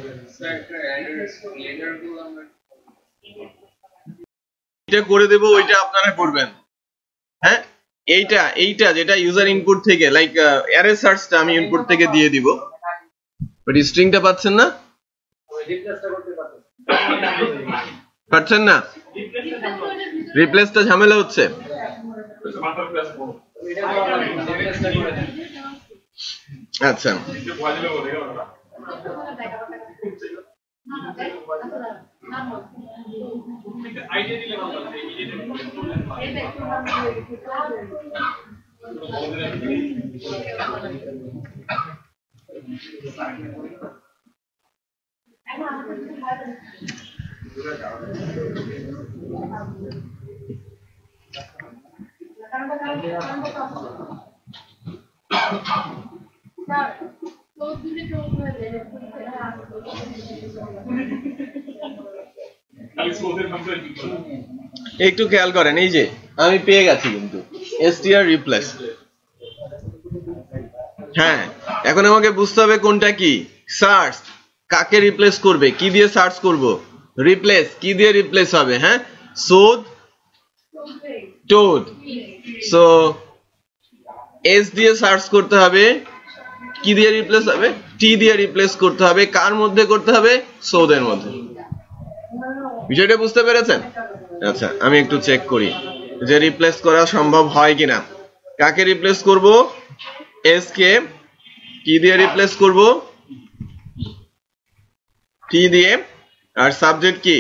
এটা করে দেব, ওইটা আপনারা করবেন। হ্যাঁ, এইটা এইটা যেটা ইউজার ইনপুট থেকে লাইক অ্যারে সার্চটা আমি ইনপুট থেকে দিয়ে দিব, বাট স্ট্রিংটা পাচ্ছেন না, পাচ্ছেন না, রিপ্লেসটা ঝামেলা হচ্ছে। আচ্ছা, একটু খেয়াল করেন, এই যে আমি পেয়ে গেছি কিন্তু এসটিআর রিপ্লেস। হ্যাঁ, এখন আমাকে বুঝতে হবে কোনটা কি। সার্চ কাকে রিপ্লেস করবে, কি দিয়ে সার্চ করব, রিপ্লেস কি দিয়ে রিপ্লেস হবে। হ্যাঁ, সোদ টোদ, সো এস দিয়ে সার্চ করতে হবে, কি দিয়ে রিপ্লেস হবে, টি দিয়ে রিপ্লেস করতে হবে। কার মধ্যে করতে হবে, সোদের মধ্যে। বিষয়টা বুঝতে পেরেছেন? আচ্ছা, আমি একটু চেক করি যে রিপ্লেস করা সম্ভব হয় কিনা। কাকে রিপ্লেস করব, এস কে কি দিয়ে রিপ্লেস করব, টি দিয়ে। আর সাবজেক্ট কি,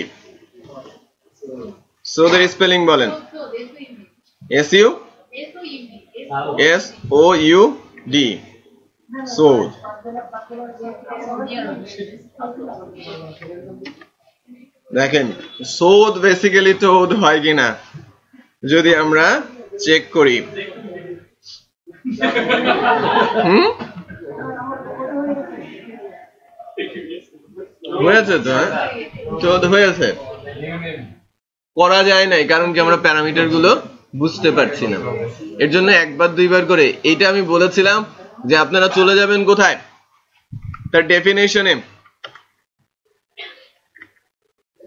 সোদের স্পেলিং বলেন, S U S O U D, সোদ। দেখেন সোদ বেসিক্যালি টোদ হয় কিনা যদি আমরা চেক করি। হুম, হয়েছে তো, হ্যাঁ টোদ হয়েছে। করা যায় নাই কারণ কি আমরা প্যারামিটার গুলো বুঝতে পারছি না। এর জন্য একবার দুইবার করে এইটা আমি বলেছিলাম যে আপনারা চলে যাবেন কোথায়, তার ডেফিনেশনে।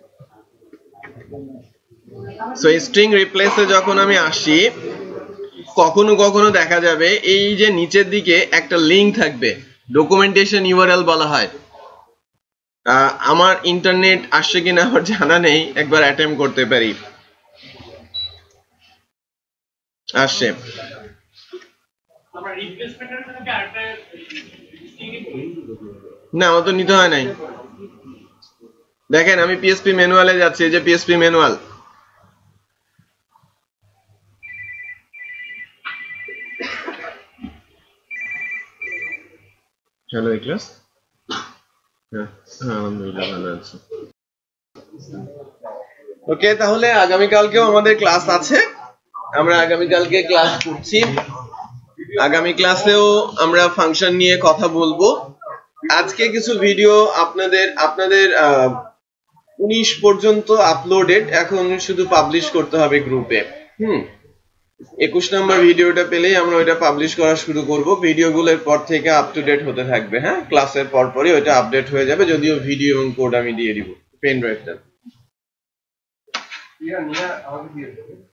সো স্ট্রিং রিপ্লেসে যখন আমি আসি, কখনো কখনো দেখা যাবে এই যে নিচের দিকে একটা লিংক থাকবে, ডকুমেন্টেশন ইউআরএল বলা হয়। আমার ইন্টারনেট আসছে কিনা আমার জানা নেই, একবার অ্যাটেম্প করতে পারি। আসছে। আমরা রিপ্লেসমেন্টের জন্য কি আরেকটা না, আমার তো নিতে হয় নাই। দেখেন আমি পিএসপি ম্যানুয়ালে যাচ্ছি, এই যে পিএসপি ম্যানুয়াল। হ্যালো ইকলাস। হ্যাঁ আলহামদুলিল্লাহ ভালো আছি। ওকে, তাহলে আগামীকালকেও আমাদের ক্লাস আছে, আমরা আগামীকালকে ক্লাস করছি। আগামী ক্লাসেও আমরা ফাংশন নিয়ে কথা বলবো। আজকে কিছু ভিডিও আপনাদের আপনাদের উনিশ পর্যন্ত আপলোডেড, এখন শুধু পাবলিশ করতে হবে গ্রুপে। হুম একুশ নম্বর ভিডিওটা পেলেই আমরা ওইটা পাবলিশ করা শুরু করব। ভিডিওগুলোর পর থেকে আপ টু ডেট হতে থাকবে। হ্যাঁ, ক্লাসের পর পরই ওইটা আপডেট হয়ে যাবে, যদিও ভিডিও এবং কোড আমি দিয়ে দিব পেন ড্রাইভটা।